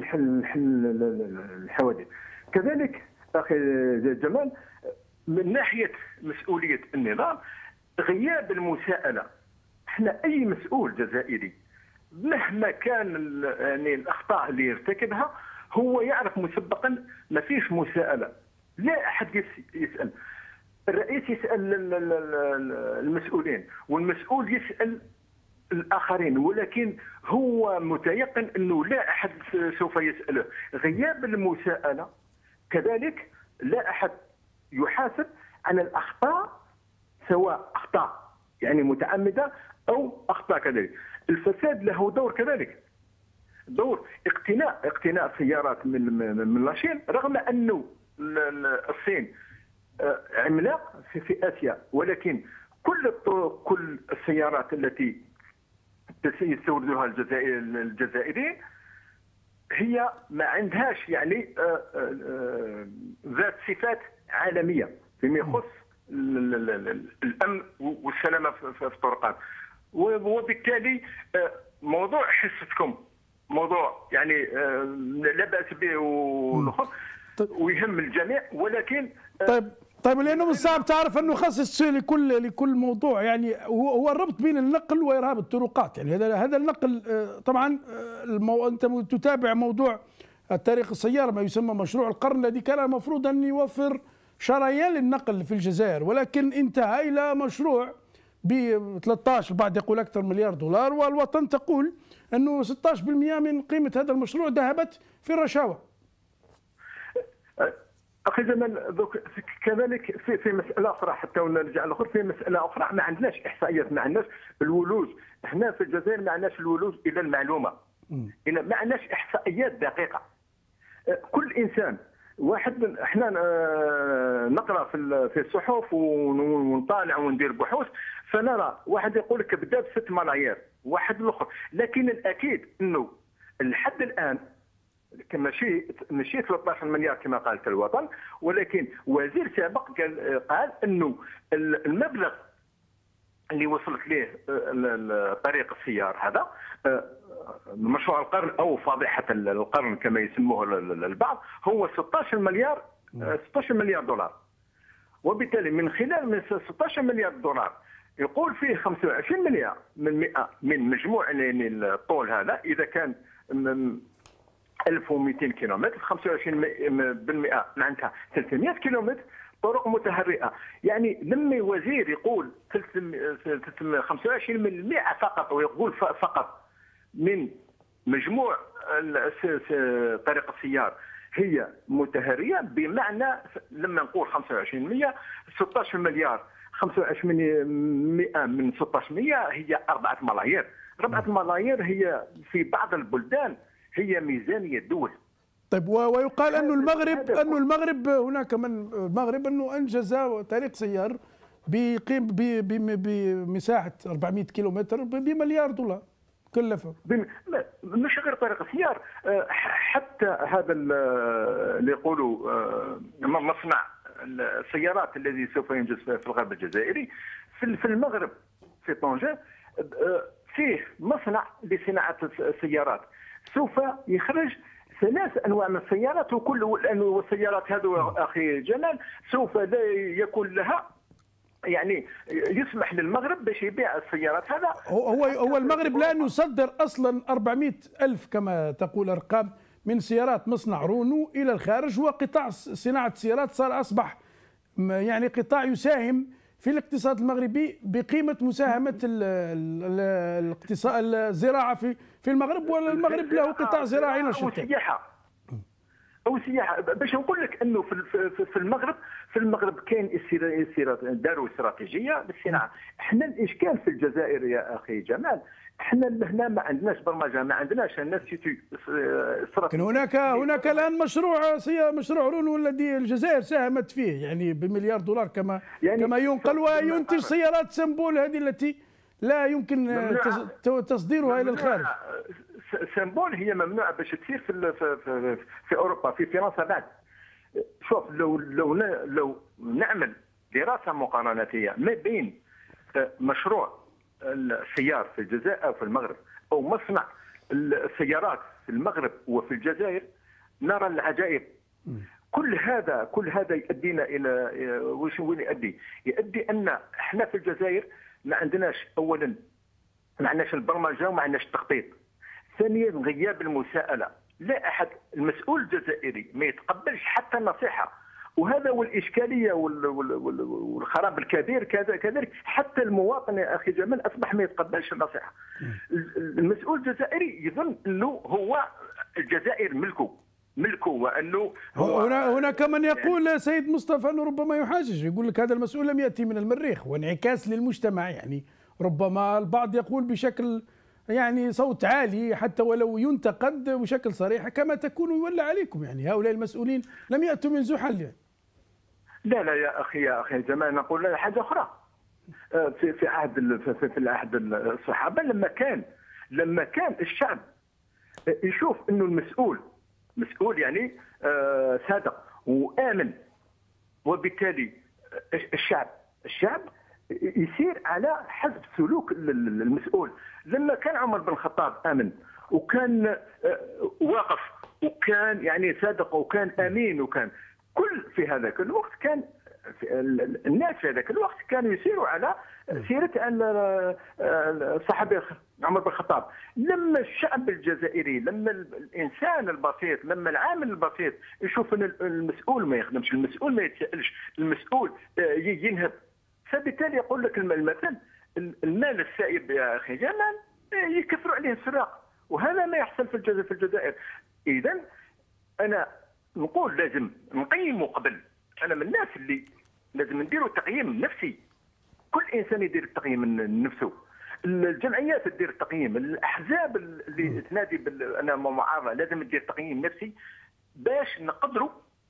الحوادث. كذلك أخي جمال من ناحية مسؤولية النظام غياب المساءلة. احنا أي مسؤول جزائري مهما كان يعني الأخطاء اللي يرتكبها هو يعرف مسبقا ما فيش مساءلة، لا أحد يسأل. الرئيس يسأل المسؤولين والمسؤول يسأل الآخرين، ولكن هو متيقن أنه لا أحد سوف يسأله. غياب المساءلة كذلك لا أحد يحاسب على الأخطاء، سواء أخطاء يعني متعمدة أو أخطاء كذلك. الفساد له دور كذلك، دور اقتناء اقتناء سيارات من من لاشين، رغم أنه الصين عملاق في في آسيا، ولكن كل كل السيارات التي يستوردها الجزائر الجزائريين هي ما عندهاش يعني ذات صفات عالمية فيما يخص الأمن والسلامة في الطرقات. وبالتالي موضوع حصتكم موضوع يعني لا بأس به ويهم الجميع، ولكن طيب طيب لانه من الصعب تعرف انه خصص لكل لكل موضوع، يعني هو هو الربط بين النقل وارهاب الطرقات. يعني هذا هذا النقل طبعا المو... انت تتابع موضوع الطريق السيارة ما يسمى مشروع القرن الذي كان المفروض ان يوفر شريان للنقل في الجزائر، ولكن انتهى الى مشروع ب ثلاثة عشر البعض يقول اكثر مليار دولار، والوطن تقول انه ستة عشر بالمئة من قيمة هذا المشروع ذهبت في الرشاوى. اخي جمال كذلك في في مساله اخرى حتى ونرجع الاخر في مساله اخرى، ما عندناش احصائيات، ما عندناش الولوج. احنا في الجزائر ما عندناش الولوج الى المعلومه، الى ما عندناش احصائيات دقيقه. كل انسان واحد احنا نقرا في في الصحف ونطالع وندير بحوث، فنرى واحد يقول لك بدا بست ملايير، واحد الاخر، لكن الاكيد انه لحد الان ماشي ماشي ثلاثة عشر مليار كما قالت الوطن، ولكن وزير سابق قال قال انه المبلغ اللي وصلت ليه طريق السيار هذا مشروع القرن او فاضحه القرن كما يسموه البعض هو ستة عشر مليار ستة عشر مليار دولار. وبالتالي من خلال من ستة عشر مليار دولار يقول فيه خمسة وعشرين مليار من مئة من مجموع يعني الطول هذا، اذا كان ألف ومئتين كيلومتر خمسة وعشرين بالمئة معناتها ثلاثمئة كيلومتر طرق متهرئه. يعني لما وزير يقول خمسة وعشرين بالمئة فقط، ويقول فقط من مجموع طريق السيار هي متهرئه، بمعنى لما نقول خمسة وعشرين بالمئة ستة عشر مليار خمسة وعشرين بالمئة من ستة عشر بالمئة هي أربعة ملايير. أربعة ملايير هي في بعض البلدان هي ميزانية الدول. طيب ويقال أنه المغرب أنه المغرب هناك من المغرب أنه أنجز طريق سيار بقيم بمساحة أربعمئة كيلومتر بمليار دولار كلفه. مش غير طريق سيار، حتى هذا اللي يقولوا مصنع السيارات الذي سوف ينجز في الغرب الجزائري في المغرب في طنجة فيه مصنع لصناعة السيارات سوف يخرج ثلاث انواع من السيارات، وكل انواع السيارات هذو اخي جمال سوف لا يكون لها يعني يسمح للمغرب باش يبيع السيارات هذا. هو هو المغرب الان يصدر اصلا أربعمئة ألف كما تقول ارقام من سيارات مصنع رونو إلى الخارج، وقطاع صناعة السيارات صار أصبح يعني قطاع يساهم في الاقتصاد المغربي بقيمة مساهمة الاقتصاد الزراعة في في المغرب، والمغرب له قطاع زراعي نشط. او سياحه. باش نقول لك انه في في المغرب في المغرب كاين داروا استراتيجيه للصناعه. احنا الاشكال في الجزائر يا اخي جمال، احنا هنا ما عندناش برمجه، ما عندناش الانستيتيو لكن هناك هناك الان مشروع مشروع رونو الذي الجزائر ساهمت فيه يعني بمليار دولار كما يعني كما ينقل، وينتج سيارات سمبول هذه التي لا يمكن تصديرها الى الخارج. سمبول هي ممنوعه باش تصير في في في اوروبا، في فرنسا بعد. شوف لو لو لو نعمل دراسه مقارناتيه ما بين مشروع السيار في الجزائر او في المغرب او مصنع السيارات في المغرب وفي الجزائر، نرى العجائب. كل هذا كل هذا يؤدينا الى وش وين يؤدي؟ يؤدي ان احنا في الجزائر ما عندناش، اولا ما عندناش البرمجه وما عندناش التخطيط. ثانيا غياب المساءله، لا احد المسؤول الجزائري ما يتقبلش حتى النصيحه، وهذا هو الاشكاليه والخراب الكبير. كذلك حتى المواطن يا اخي جمال اصبح ما يتقبلش النصيحه. المسؤول الجزائري يظن انه هو الجزائر ملكه ملكه وانه هنا هناك من يقول سيد مصطفى انه ربما يحاجج، يقول لك هذا المسؤول لم ياتي من المريخ، وانعكاس للمجتمع. يعني ربما البعض يقول بشكل يعني صوت عالي حتى ولو ينتقد بشكل صريح، كما تكون يولى عليكم. يعني هؤلاء المسؤولين لم ياتوا من زحل يعني. لا لا يا اخي يا اخي زمان نقول حاجه اخرى. في في عهد في, في العهد الصحابه لما كان لما كان الشعب يشوف انه المسؤول مسؤول يعني صادق وامن، وبالتالي الشعب الشعب يسير على حسب سلوك المسؤول. لما كان عمر بن الخطاب امن وكان واقف وكان يعني صادق وكان امين، وكان كل في هذاك الوقت كان الناس في هذاك الوقت كانوا يسيروا على سيره الصحابي عمر بن الخطاب. لما الشعب الجزائري، لما الانسان البسيط، لما العامل البسيط يشوف ان المسؤول ما يخدمش، المسؤول ما يتسالش، المسؤول ينهب، فبالتالي يقول لك المثل المال السائب يا اخي جمال يكثروا عليه السراق، وهذا ما يحصل في الجزائر في الجزائر. اذا انا نقول لازم نقيموا قبل. انا من الناس اللي لازم نديروا تقييم نفسي، كل انسان يدير التقييم لنفسه، الجمعيات تدير التقييم، الاحزاب اللي تنادي انا معارضه لازم تدير تقييم نفسي باش نقدروا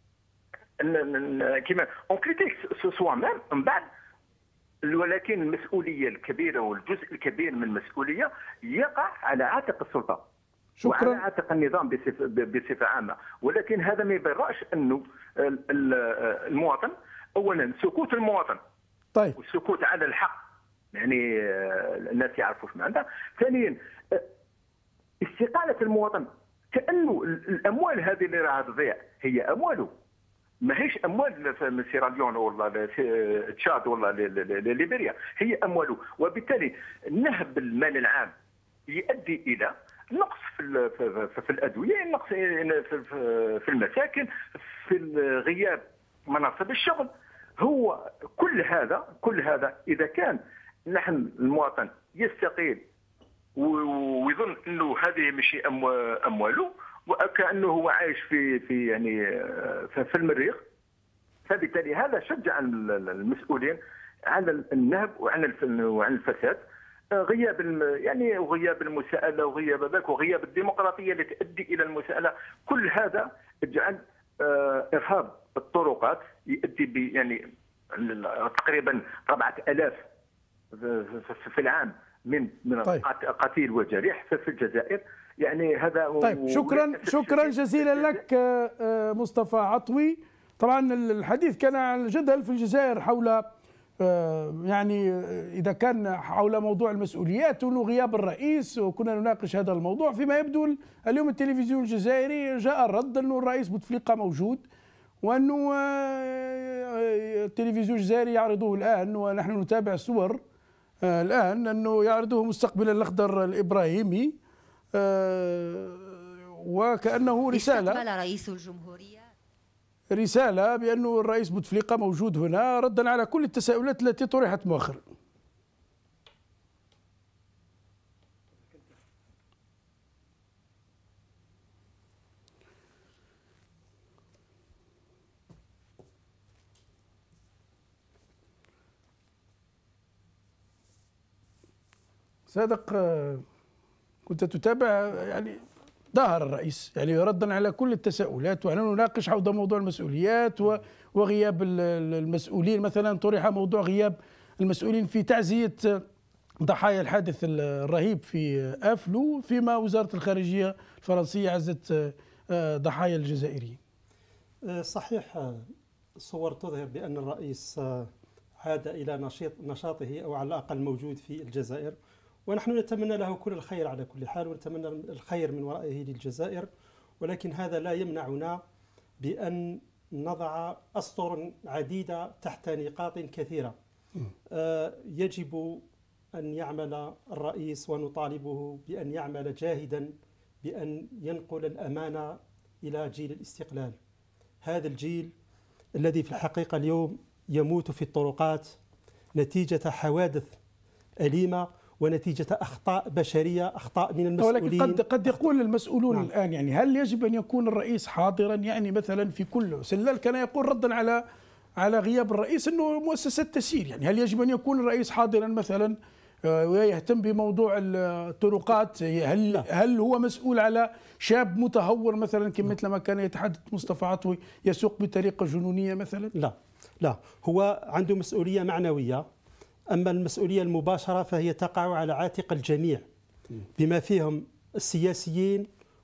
كيما اون كريتيك سوا ميم من بعد. ولكن المسؤوليه الكبيره والجزء الكبير من المسؤوليه يقع على عاتق السلطه. شكرا. وعلى عاتق النظام بصفه بصفه عامه، ولكن هذا ما يبرأش انه المواطن، اولا سكوت المواطن طيب والسكوت على الحق، يعني الناس يعرفوا شو معناتها. ثانيا استقاله المواطن، كانه الاموال هذه اللي راها تضيع هي امواله، ما هيش اموال من سيراليون ولا تشاد ولا ليبيريا، هي امواله. وبالتالي نهب المال العام يؤدي الى نقص في في الادويه، نقص في المساكن، في غياب مناصب الشغل. هو كل هذا كل هذا اذا كان نحن المواطن يستقيل ويظن انه هذه ماشي امواله وكانه هو عايش في في يعني في المريخ، فبالتالي هذا شجع المسؤولين على النهب وعلى وعلى الفساد، غياب يعني وغياب المساءله وغياب ذاك وغياب الديمقراطيه اللي تؤدي الى المساءله. كل هذا يجعل ارهاب الطرقات يؤدي ب يعني تقريبا أربعة آلاف في العام من من طيب. قتيل وجريح في الجزائر. يعني هذا طيب شكرا شكرا جزيلا لك مصطفى عطوي. طبعا الحديث كان عن الجدل في الجزائر حول يعني إذا كان حول موضوع المسؤوليات وأنه غياب الرئيس، وكنا نناقش هذا الموضوع. فيما يبدو اليوم التلفزيون الجزائري جاء الرد أنه الرئيس بوتفليقة موجود، وأنه التلفزيون الجزائري يعرضه الآن، ونحن نتابع الصور الآن أنه يعرضه مستقبل الأخضر الإبراهيمي، وكأنه رسالة استقبل رئيس الجمهورية رسالة بأنه الرئيس بوتفليقة موجود هنا ردا على كل التساؤلات التي طرحت مؤخرا. صادق، كنت تتابع يعني ظهر الرئيس يعني ردا على كل التساؤلات، ونحن نناقش حول موضوع المسؤوليات وغياب المسؤولين. مثلا طرح موضوع غياب المسؤولين في تعزية ضحايا الحادث الرهيب في أفلو، فيما وزارة الخارجية الفرنسية عزت ضحايا الجزائريين. صحيح، الصور تظهر بأن الرئيس عاد إلى نشيط نشاطه أو على الأقل موجود في الجزائر، ونحن نتمنى له كل الخير على كل حال، ونتمنى الخير من ورائه للجزائر، ولكن هذا لا يمنعنا بأن نضع أسطر عديدة تحت نقاط كثيرة. آه يجب أن يعمل الرئيس، ونطالبه بأن يعمل جاهدا بأن ينقل الأمانة إلى جيل الاستقلال. هذا الجيل الذي في الحقيقة اليوم يموت في الطرقات نتيجة حوادث أليمة ونتيجة أخطاء بشرية، أخطاء من المسؤولين. ولكن قد قد يقول المسؤولون نعم. الآن يعني هل يجب أن يكون الرئيس حاضرا؟ يعني مثلا في كل سلال كان يقول ردا على على غياب الرئيس أنه مؤسسات تسير، يعني هل يجب أن يكون الرئيس حاضرا مثلا ويهتم بموضوع الطرقات؟ هل لا. هل هو مسؤول على شاب متهور مثلا كما مثل ما كان يتحدث مصطفى عطوي يسوق بطريقة جنونية مثلا؟ لا لا، هو عنده مسؤولية معنوية، أما المسؤولية المباشرة فهي تقع على عاتق الجميع بما فيهم السياسيين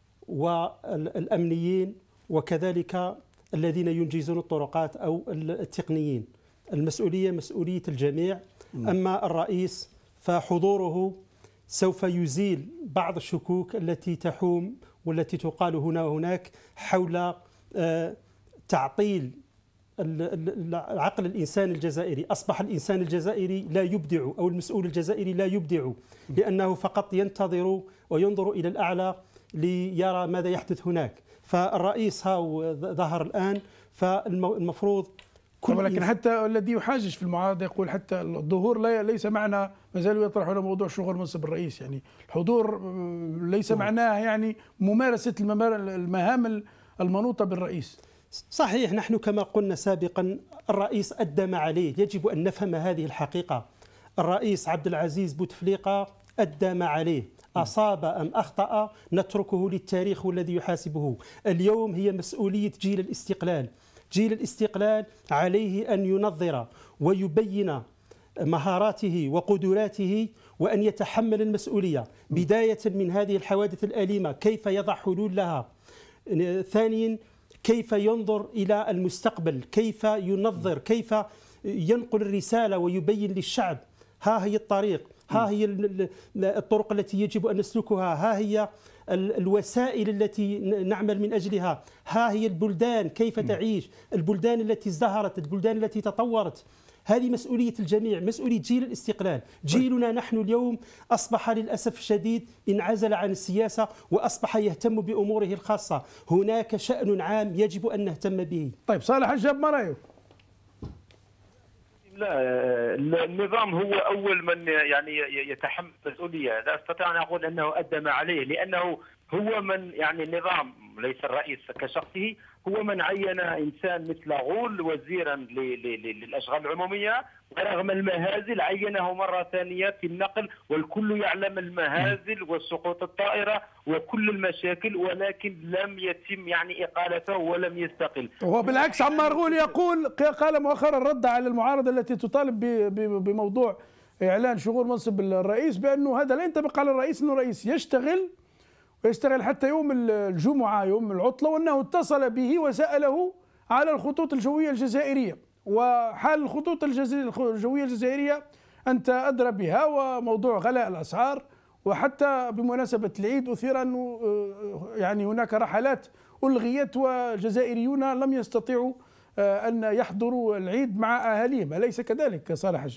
والأمنيين وكذلك الذين ينجزون الطرقات أو التقنيين. المسؤولية مسؤولية الجميع. أما الرئيس فحضوره سوف يزيل بعض الشكوك التي تحوم والتي تقال هنا وهناك حول تعطيل العقل الإنسان الجزائري. أصبح الإنسان الجزائري لا يبدع، أو المسؤول الجزائري لا يبدع، لأنه فقط ينتظر وينظر إلى الأعلى ليرى ماذا يحدث هناك. فالرئيس ها ظهر الآن، فالمفروض ولكن حتى الذي يحاجج في المعارضة يقول حتى الظهور ليس معنى، ما زالوا يطرحون موضوع شغل منصب الرئيس، يعني الحضور ليس معناه يعني ممارسة المهام المنوطة بالرئيس. صحيح، نحن كما قلنا سابقا الرئيس أدى ما عليه، يجب أن نفهم هذه الحقيقة. الرئيس عبد العزيز بوتفليقة أدى ما عليه، أصاب أم أخطأ نتركه للتاريخ والذي يحاسبه. اليوم هي مسؤولية جيل الاستقلال. جيل الاستقلال عليه أن ينظر ويبين مهاراته وقدراته وأن يتحمل المسؤولية، بداية من هذه الحوادث الأليمة كيف يضع حلول لها، ثانيا كيف ينظر إلى المستقبل، كيف ينظر، كيف ينقل الرسالة ويبين للشعب ها هي الطريق، ها هي الطرق التي يجب أن نسلكها، ها هي الوسائل التي نعمل من أجلها، ها هي البلدان كيف تعيش، البلدان التي ازدهرت، البلدان التي تطورت. هذه مسؤولية الجميع، مسؤولية جيل الاستقلال. جيلنا نحن اليوم أصبح للأسف الشديد انعزل عن السياسة وأصبح يهتم بأموره الخاصة. هناك شأن عام يجب أن نهتم به. طيب صالح الجاب، ما رأيك؟ لا، النظام هو أول من يعني يتحمل مسؤولية. لا أستطيع أن أقول أنه أدى ما عليه، لأنه هو من يعني النظام ليس الرئيس كشخصه، هو من عين إنسان مثل غول وزيرا للأشغال العمومية، ورغم المهازل عينه مرة ثانية في النقل، والكل يعلم المهازل والسقوط الطائرة وكل المشاكل، ولكن لم يتم يعني إقالته ولم يستقل. هو بالعكس عمار غول يقول، قال مؤخرا رد على المعارضة التي تطالب بموضوع إعلان شغور منصب الرئيس بأنه هذا لا ينطبق على الرئيس، أنه الرئيس يشتغل ويشتغل حتى يوم الجمعة يوم العطلة، وأنه اتصل به وسأله على الخطوط الجوية الجزائرية، وحال الخطوط الجوية الجزائرية أنت أدرى بها، وموضوع غلاء الأسعار. وحتى بمناسبة العيد أثير أنه يعني هناك رحلات ألغيت والجزائريون لم يستطيعوا أن يحضروا العيد مع أهاليهم، أليس كذلك صالح الجاب؟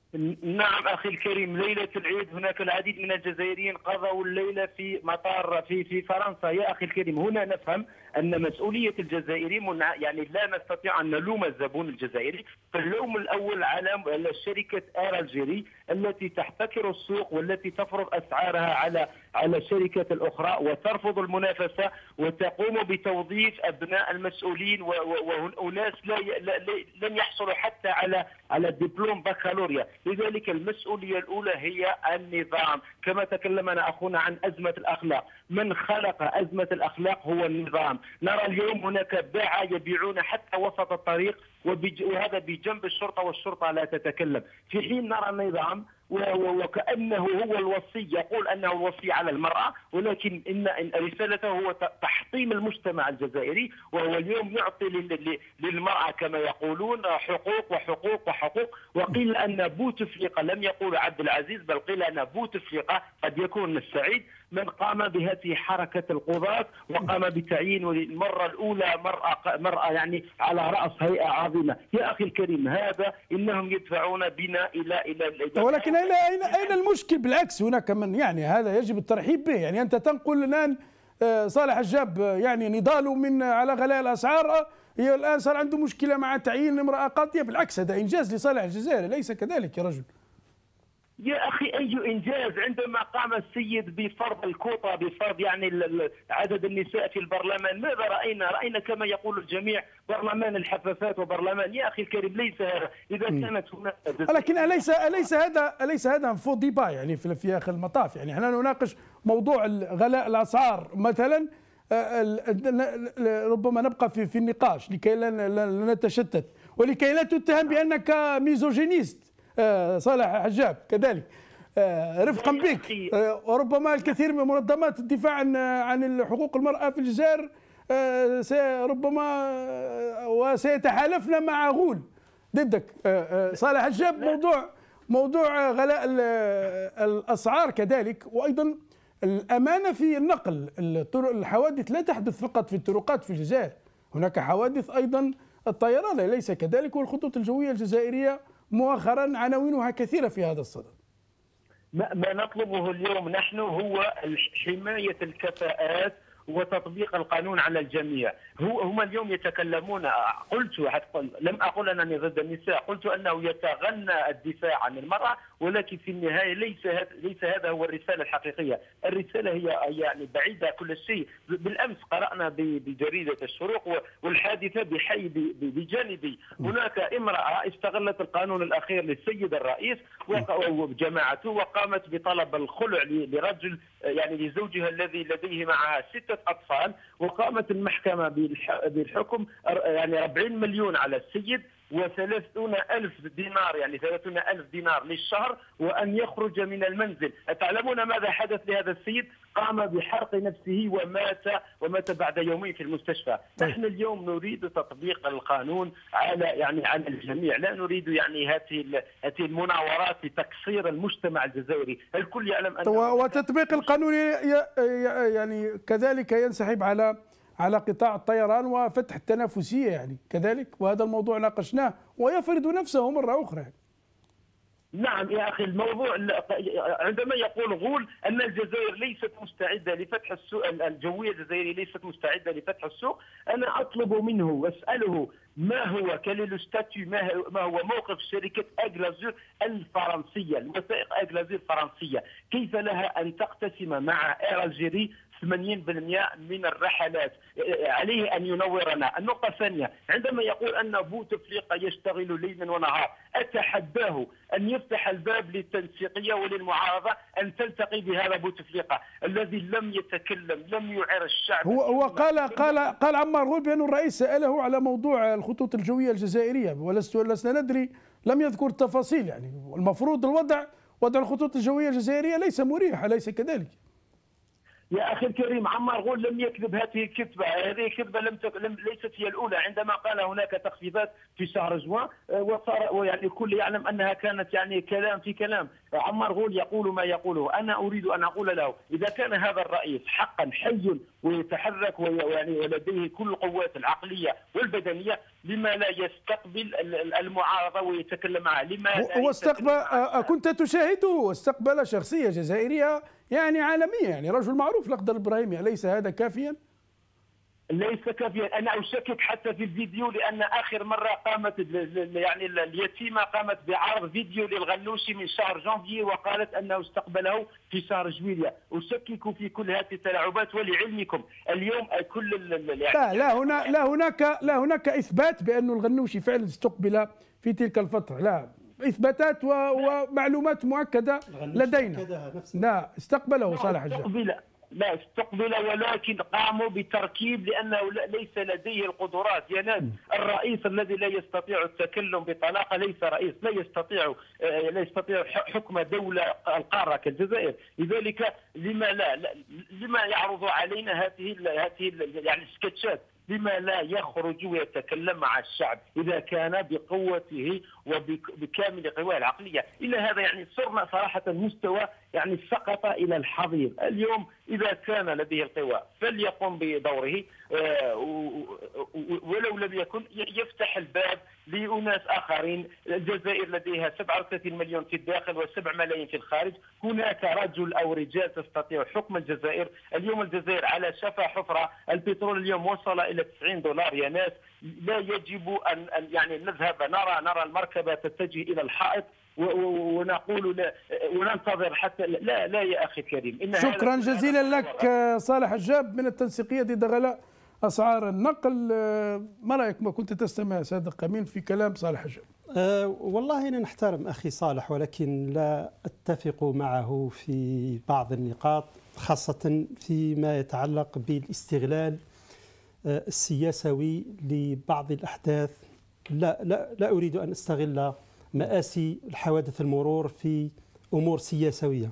نعم أخي الكريم، ليلة العيد هناك العديد من الجزائريين قضوا الليلة في مطار في في فرنسا. يا أخي الكريم، هنا نفهم أن مسؤولية الجزائريين منع، يعني لا نستطيع أن نلوم الزبون الجزائري، فاللوم الأول على شركة اير الجيري التي تحتكر السوق والتي تفرض أسعارها على على الشركات الأخرى وترفض المنافسة وتقوم بتوظيف أبناء المسؤولين وأناس لا لن يحصلوا حتى على على دبلوم بكالوريا. لذلك المسؤولية الأولى هي النظام. كما تكلمنا أخونا عن أزمة الأخلاق، من خلق أزمة الأخلاق هو النظام. نرى اليوم هناك باعة يبيعون حتى وسط الطريق وهذا بجنب الشرطة والشرطة لا تتكلم، في حين نرى النظام وكأنه هو الوصي، يقول أنه الوصي على المرأة، ولكن إن رسالته هو تحطيم المجتمع الجزائري، وهو اليوم يعطي للمرأة كما يقولون حقوق وحقوق وحقوق. وقيل أن بوتفليقة، لم يقول عبد العزيز بل قيل أن بوتفليقة قد يكون السعيد من قام بهذه حركة القضاة وقام بتعيين للمرة الأولى مرأة مرأة يعني على رأس هيئة عظيمة. يا أخي الكريم، هذا إنهم يدفعون بنا إلى إلى ولكن أين أين أين المشكل؟ بالعكس هناك من يعني هذا يجب الترحيب به. يعني أنت تنقل الآن صالح حجاب يعني نضاله من على غلاء الأسعار، هي الآن صار عنده مشكلة مع تعيين امرأة قاضية. بالعكس هذا إنجاز لصالح الجزائر، ليس كذلك يا رجل؟ يا أخي أي إنجاز عندما قام السيد بفرض الكوطة، بفرض يعني عدد النساء في البرلمان؟ ماذا رأينا؟ رأينا كما يقول الجميع برلمان الحفافات وبرلمان. يا أخي الكريم، ليس هذا. إذا كانت هناك، لكن أليس أليس هذا أليس هذا فو ديبا يعني في في آخر المطاف؟ يعني احنا نناقش موضوع غلاء الأسعار مثلا، ربما نبقى في في النقاش لكي لا نتشتت ولكي لا تتهم بأنك ميزوجينيست صالح حجاب كذلك رفقا بك. وربما الكثير من منظمات الدفاع عن عن حقوق المرأة في الجزائر ربما وسيتحالفن مع غول ضدك صالح حجاب. موضوع موضوع غلاء الأسعار كذلك، وأيضا الأمانة في النقل. الحوادث لا تحدث فقط في الطرقات في الجزائر، هناك حوادث أيضا الطيران أليس كذلك؟ والخطوط الجوية الجزائرية مؤخرا عناوينها كثيرة في هذا الصدد. ما نطلبه اليوم نحن هو حماية الكفاءات وتطبيق القانون على الجميع. هو هم اليوم يتكلمون، قلت لم أقل أنني ضد النساء، قلت أنه يتغنى الدفاع عن المرأة، ولكن في النهاية ليس هذا ليس هذا هو الرسالة الحقيقية. الرسالة هي يعني بعيدة كل شيء. بالأمس قرأنا بجريدة الشروق والحادثة بحي بجانبي، هناك امرأة استغلت القانون الأخير للسيد الرئيس وجماعته وقامت بطلب الخلع لرجل يعني لزوجها الذي لديه معها ستة أطفال، وقامت المحكمة بالحكم يعني أربعين مليون على السيد وثلاثون ألف دينار يعني ثلاثون ألف دينار للشهر، وأن يخرج من المنزل. أتعلمون ماذا حدث لهذا السيد؟ قام بحرق نفسه ومات ومات بعد يومين في المستشفى. نحن اليوم نريد تطبيق القانون على يعني على الجميع، لا نريد يعني هذه هذه المناورات لتكسير المجتمع الجزائري. الكل يعلم أن وتطبيق القانون يعني كذلك ينسحب على على قطاع الطيران وفتح التنافسية يعني كذلك، وهذا الموضوع ناقشناه ويفرض نفسه مرة أخرى. نعم يا أخي، الموضوع عندما يقول غول أن الجزائر ليست مستعدة لفتح السوق، الجوية الجزائرية ليست مستعدة لفتح السوق، أنا أطلب منه وأسأله ما هو كاليلو ستاتيو، ما هو موقف شركة أجلازور الفرنسية، الوثائق أجلازور الفرنسية، كيف لها أن تقتسم مع اير الجيري ثمانين بالمئة من الرحلات؟ عليه أن ينورنا. النقطة الثانية، عندما يقول أن بوتفليقة يشتغل ليلا ونهار، أتحداه أن يفتح الباب للتنسيقية وللمعارضة أن تلتقي بهذا بوتفليقة الذي لم يتكلم، لم يعر الشعب. هو هو قال قال قال عمار غول بأن الرئيس سأله على موضوع الخطوط الجوية الجزائرية، ولست لسنا ندري، لم يذكر التفاصيل. يعني المفروض الوضع وضع الخطوط الجوية الجزائرية ليس مريح، أليس كذلك؟ يا اخي الكريم، عمار غول لم يكذب هذه الكذبه، هذه كذبه لم تك... لم ليست هي الاولى. عندما قال هناك تخفيضات في شهر جوان وصار ويعني الكل يعلم انها كانت يعني كلام في كلام. عمار غول يقول ما يقوله. انا اريد ان اقول له اذا كان هذا الرئيس حقا حي ويتحرك ويعني ولديه كل القوات العقليه والبدنيه، لما لا يستقبل المعارضه ويتكلم معها؟ لما لا هو استقبل، كنت تشاهده، واستقبل شخصيه جزائريه يعني عالميه، يعني رجل معروف الأخضر الإبراهيمي، أليس هذا كافيا؟ ليس كافيا. انا اشكك حتى في الفيديو، لان اخر مره قامت يعني اليتيمه قامت بعرض فيديو للغنوشي من شهر جانفي وقالت انه استقبله في شهر جويليا. اشكك في كل هذه التلاعبات. ولعلمكم اليوم كل يعني لا لا هنا لا هناك لا هناك اثبات بأن الغنوشي فعلا استقبل في تلك الفتره، لا اثباتات ومعلومات مؤكده لدينا. لا استقبله صالح الجاب. لا استقبل، ولكن قاموا بتركيب لانه ليس لديه القدرات. يا ناس، الرئيس الذي لا يستطيع التكلم بطلاقه ليس رئيس، لا يستطيع لا يستطيع حكم دوله القاره كالجزائر. لذلك لما لا لما يعرض علينا هذه هذه يعني السكتشات؟ لما لا يخرج ويتكلم مع الشعب إذا كان بقوته وبكامل قواه العقلية؟ إلى هذا يعني صرنا صراحة مستوى يعني سقط إلى الحضيض. اليوم إذا كان لديه القوى فليقم بدوره، ولو لم يكن يفتح الباب لأناس آخرين. الجزائر لديها سبعة وثلاثين مليون في الداخل وسبع ملايين في الخارج. هناك رجل أو رجال تستطيع حكم الجزائر. اليوم الجزائر على شفا حفرة. البترول اليوم وصل إلى تسعين دولار يا ناس. لا يجب أن يعني نذهب نرى نرى المركبة تتجه إلى الحائط ونقول لا وننتظر حتى لا لا يا أخي الكريم. إن شكرا جزيلا لك صالح الجاب من التنسيقية ضد غلاء أسعار النقل. ما رأيك، ما كنت تستمع صادق أمين في كلام صالح الجاب؟ أه والله أنا نحترم أخي صالح، ولكن لا أتفق معه في بعض النقاط، خاصة فيما يتعلق بالاستغلال السياسوي لبعض الأحداث. لا لا لا أريد أن أستغل مآسي الحوادث المرور في أمور سياسوية.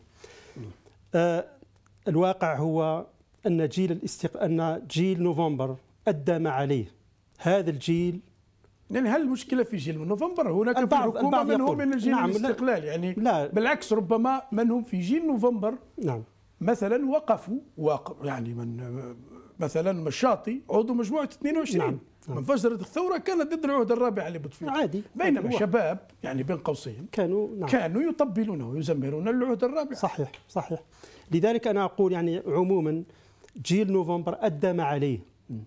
أه الواقع هو أن جيل الاستق... أن جيل نوفمبر أدى ما عليه. هذا الجيل يعني هل المشكلة في جيل نوفمبر؟ هناك في الحكومة من هم من جيل نعم الاستقلال يعني لا بالعكس، ربما من هم في جيل نوفمبر نعم مثلا وقفوا وقف يعني من مثلا مشاطي عضو مجموعة اثنين وعشرين نعم. نعم. من فجرت الثورة كانت ضد العهد الرابع لبوتفليقة عادي، بينما شباب يعني بين قوسين كانوا نعم. كانوا يطبلونه ويزمرون العهد الرابع. صحيح صحيح. لذلك أنا أقول يعني عموما جيل نوفمبر أدى ما عليه،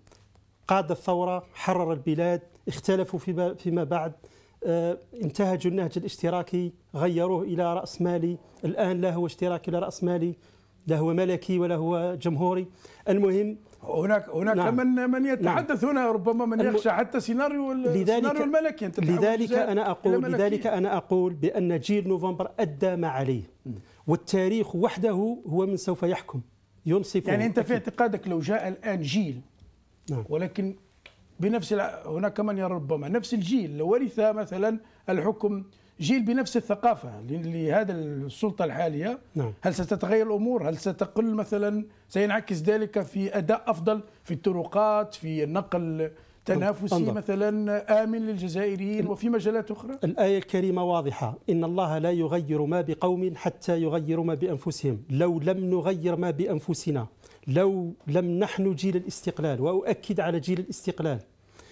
قاد الثورة، حرر البلاد، اختلفوا فيما, فيما بعد، آه انتهجوا النهج الاشتراكي، غيروه إلى رأس مالي. الآن لا هو اشتراكي لا رأس مالي، لا هو ملكي ولا هو جمهوري. المهم هناك هناك نعم. من من يتحدث نعم. هنا ربما من يخشى حتى سيناريو السيناريو الملكي. أنت لذلك أنا أقول لذلك أنا أقول بأن جيل نوفمبر أدى ما عليه، والتاريخ وحده هو من سوف يحكم ينصفه. يعني أنت في اعتقادك لو جاء الآن جيل نعم. ولكن بنفس هناك من يرى ربما نفس الجيل لو ورث مثلا الحكم جيل بنفس الثقافة لهذا السلطة الحالية نعم. هل ستتغير الأمور؟ هل ستقل مثلا، سينعكس ذلك في أداء أفضل في الطرقات، في النقل تنافسي أنظر. مثلا آمن للجزائريين وفي مجالات أخرى؟ الآية الكريمة واضحة: إن الله لا يغير ما بقوم حتى يغيروا ما بأنفسهم. لو لم نغير ما بأنفسنا، لو لم نحن جيل الاستقلال، وأؤكد على جيل الاستقلال،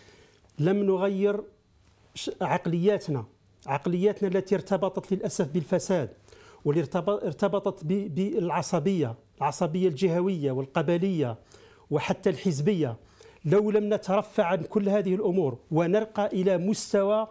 لم نغير عقلياتنا عقلياتنا التي ارتبطت للأسف بالفساد، وارتبطت بالعصبية العصبية الجهوية والقبلية وحتى الحزبية. لو لم نترفع عن كل هذه الأمور ونرقى إلى مستوى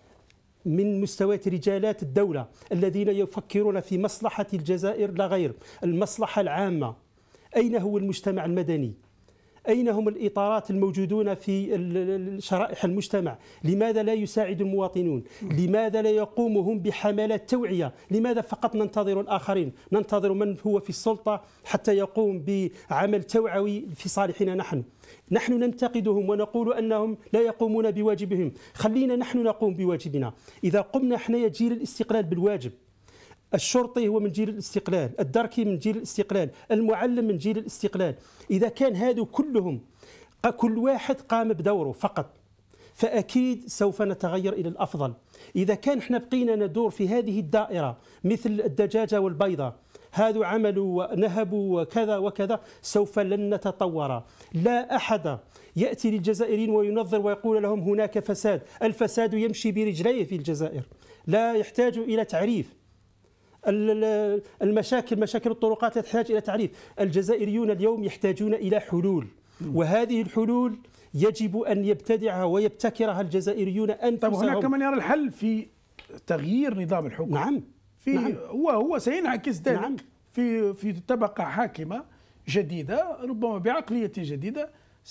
من مستويات رجالات الدولة الذين يفكرون في مصلحة الجزائر لا غير، المصلحة العامة. أين هو المجتمع المدني؟ أين هم الإطارات الموجودون في شرائح المجتمع؟ لماذا لا يساعد المواطنون؟ لماذا لا يقوم هم بحملات توعية؟ لماذا فقط ننتظر الآخرين؟ ننتظر من هو في السلطة حتى يقوم بعمل توعوي في صالحنا نحن. نحن ننتقدهم ونقول أنهم لا يقومون بواجبهم. خلينا نحن نقوم بواجبنا. إذا قمنا احنا يا جيل الاستقلال بالواجب، الشرطي هو من جيل الاستقلال، الدركي من جيل الاستقلال، المعلم من جيل الاستقلال. إذا كان هادو كلهم كل واحد قام بدوره فقط فأكيد سوف نتغير إلى الأفضل. إذا كان احنا بقينا ندور في هذه الدائرة مثل الدجاجة والبيضة، هذو عملوا ونهبوا وكذا وكذا، سوف لن نتطور. لا أحد يأتي للجزائريين وينظر ويقول لهم هناك فساد، الفساد يمشي برجليه في الجزائر، لا يحتاج إلى تعريف. المشاكل مشاكل الطرقات لا تحتاج إلى تعريف. الجزائريون اليوم يحتاجون إلى حلول، وهذه الحلول يجب أن يبتدعها ويبتكرها الجزائريون أنفسهم. طيب هناك من يرى الحل في تغيير نظام الحكم. نعم في نعم. هو هو سينعكس ذلك نعم. في في طبقة حاكمة جديدة ربما بعقلية جديدة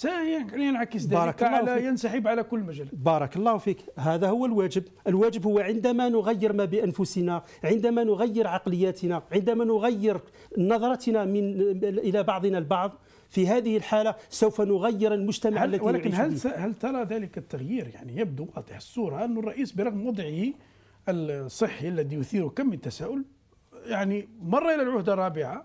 سينعكس ذلك على ينسحب على كل مجال. بارك الله فيك. هذا هو الواجب. الواجب هو عندما نغير ما بأنفسنا، عندما نغير عقلياتنا، عندما نغير نظرتنا من إلى بعضنا البعض، في هذه الحالة سوف نغير المجتمع الذي ولكن نعيش هل هل ترى ذلك التغيير؟ يعني يبدو واضح الصورة أن الرئيس برغم وضعه الصحي الذي يثير كم من تساؤل، يعني مر إلى العهدة الرابعة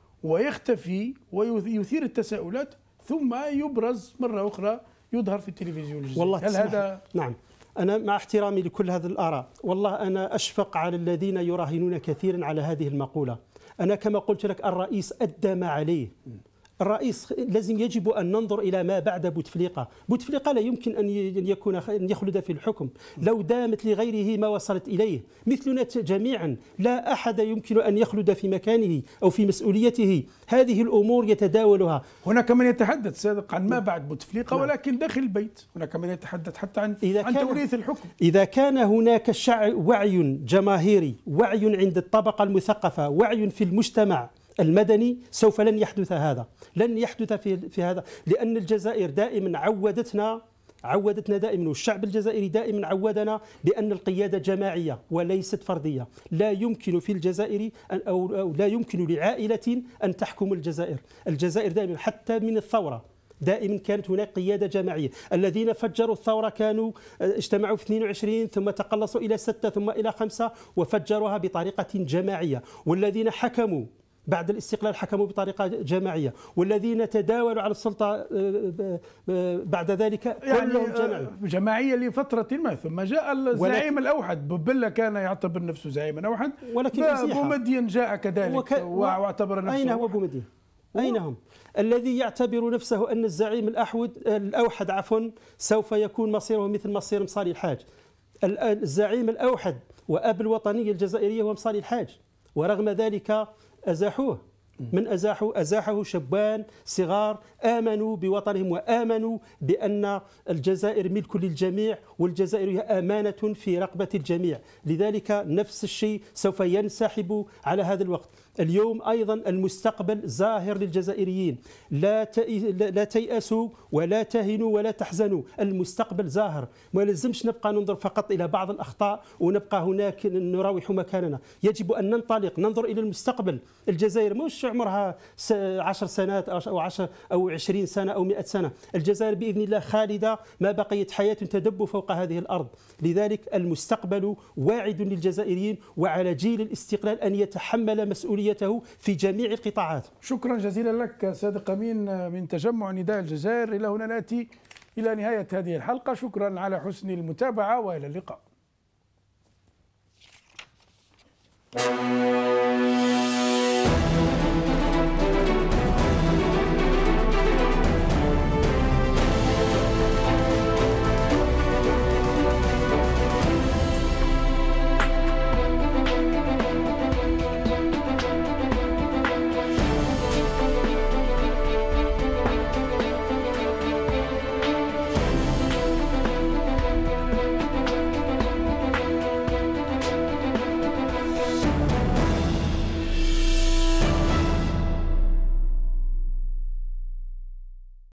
ويختفي ويثير التساؤلات ثم يبرز مرة أخرى يظهر في التلفزيون الجزائري. والله هل هذا؟ نعم. أنا مع احترامي لكل هذه الآراء، والله أنا أشفق على الذين يراهنون كثيرا على هذه المقولة. أنا كما قلت لك الرئيس أدى ما عليه. الرئيس لازم يجب أن ننظر إلى ما بعد بوتفليقة. بوتفليقة لا يمكن أن يكون أن يخلد في الحكم، لو دامت لغيره ما وصلت إليه. مثلنا جميعا لا أحد يمكن أن يخلد في مكانه أو في مسؤوليته. هذه الأمور يتداولها. هناك من يتحدث صادق عن ما بعد بوتفليقة، ولكن داخل البيت هناك من يتحدث حتى عن عن توريث الحكم. إذا كان هناك شع وعي جماهيري، وعي عند الطبقة المثقفة، وعي في المجتمع المدني، سوف لن يحدث هذا، لن يحدث في في هذا، لأن الجزائر دائما عودتنا عودتنا دائما، والشعب الجزائري دائما عودنا بأن القيادة جماعية وليست فردية. لا يمكن في الجزائر أن أو لا يمكن لعائلة أن تحكم الجزائر. الجزائر دائما حتى من الثورة دائما كانت هناك قيادة جماعية. الذين فجروا الثورة كانوا اجتمعوا في اثنين وعشرين ثم تقلصوا إلى ستة ثم إلى خمسة وفجروها بطريقة جماعية، والذين حكموا بعد الاستقلال حكموا بطريقة جماعية، والذين تداولوا على السلطة بعد ذلك كلهم يعني جماعية لفترة ما، ثم جاء الزعيم الأوحد. بوبيلا كان يعتبر نفسه زعيما أوحد، ولكن بومدين جاء كذلك وك... واعتبر نفسه. أين هو بومدين؟ أين هم؟ الذي يعتبر نفسه أن الزعيم الأحود الأوحد عفوا سوف يكون مصيره مثل مصير مصالح الحاج. الزعيم الأوحد وأب الوطنية الجزائرية هو مصالح الحاج، ورغم ذلك أزاحوه. من أزاحوا؟ أزاحه شبان صغار آمنوا بوطنهم وآمنوا بأن الجزائر ملك للجميع والجزائر هي أمانة في رقبة الجميع. لذلك نفس الشيء سوف ينسحب على هذا الوقت. اليوم أيضا المستقبل زاهر للجزائريين، لا لا تيأسوا ولا تهنوا ولا تحزنوا، المستقبل زاهر. ما لازمش نبقى ننظر فقط إلى بعض الأخطاء ونبقى هناك نراوح مكاننا، يجب أن ننطلق ننظر إلى المستقبل. الجزائر مش عمرها عشر سنوات أو عشر أو عشرين سنة أو مئة سنة، الجزائر بإذن الله خالدة ما بقيت حياة تدب فوق هذه الأرض. لذلك المستقبل واعد للجزائريين، وعلى جيل الاستقلال أن يتحمل مسؤولية في جميع القطاعات. شكرا جزيلا لك صادق أمين من تجمع نداء الجزائر. إلى هنا نأتي إلى نهاية هذه الحلقة. شكرا على حسن المتابعة وإلى اللقاء.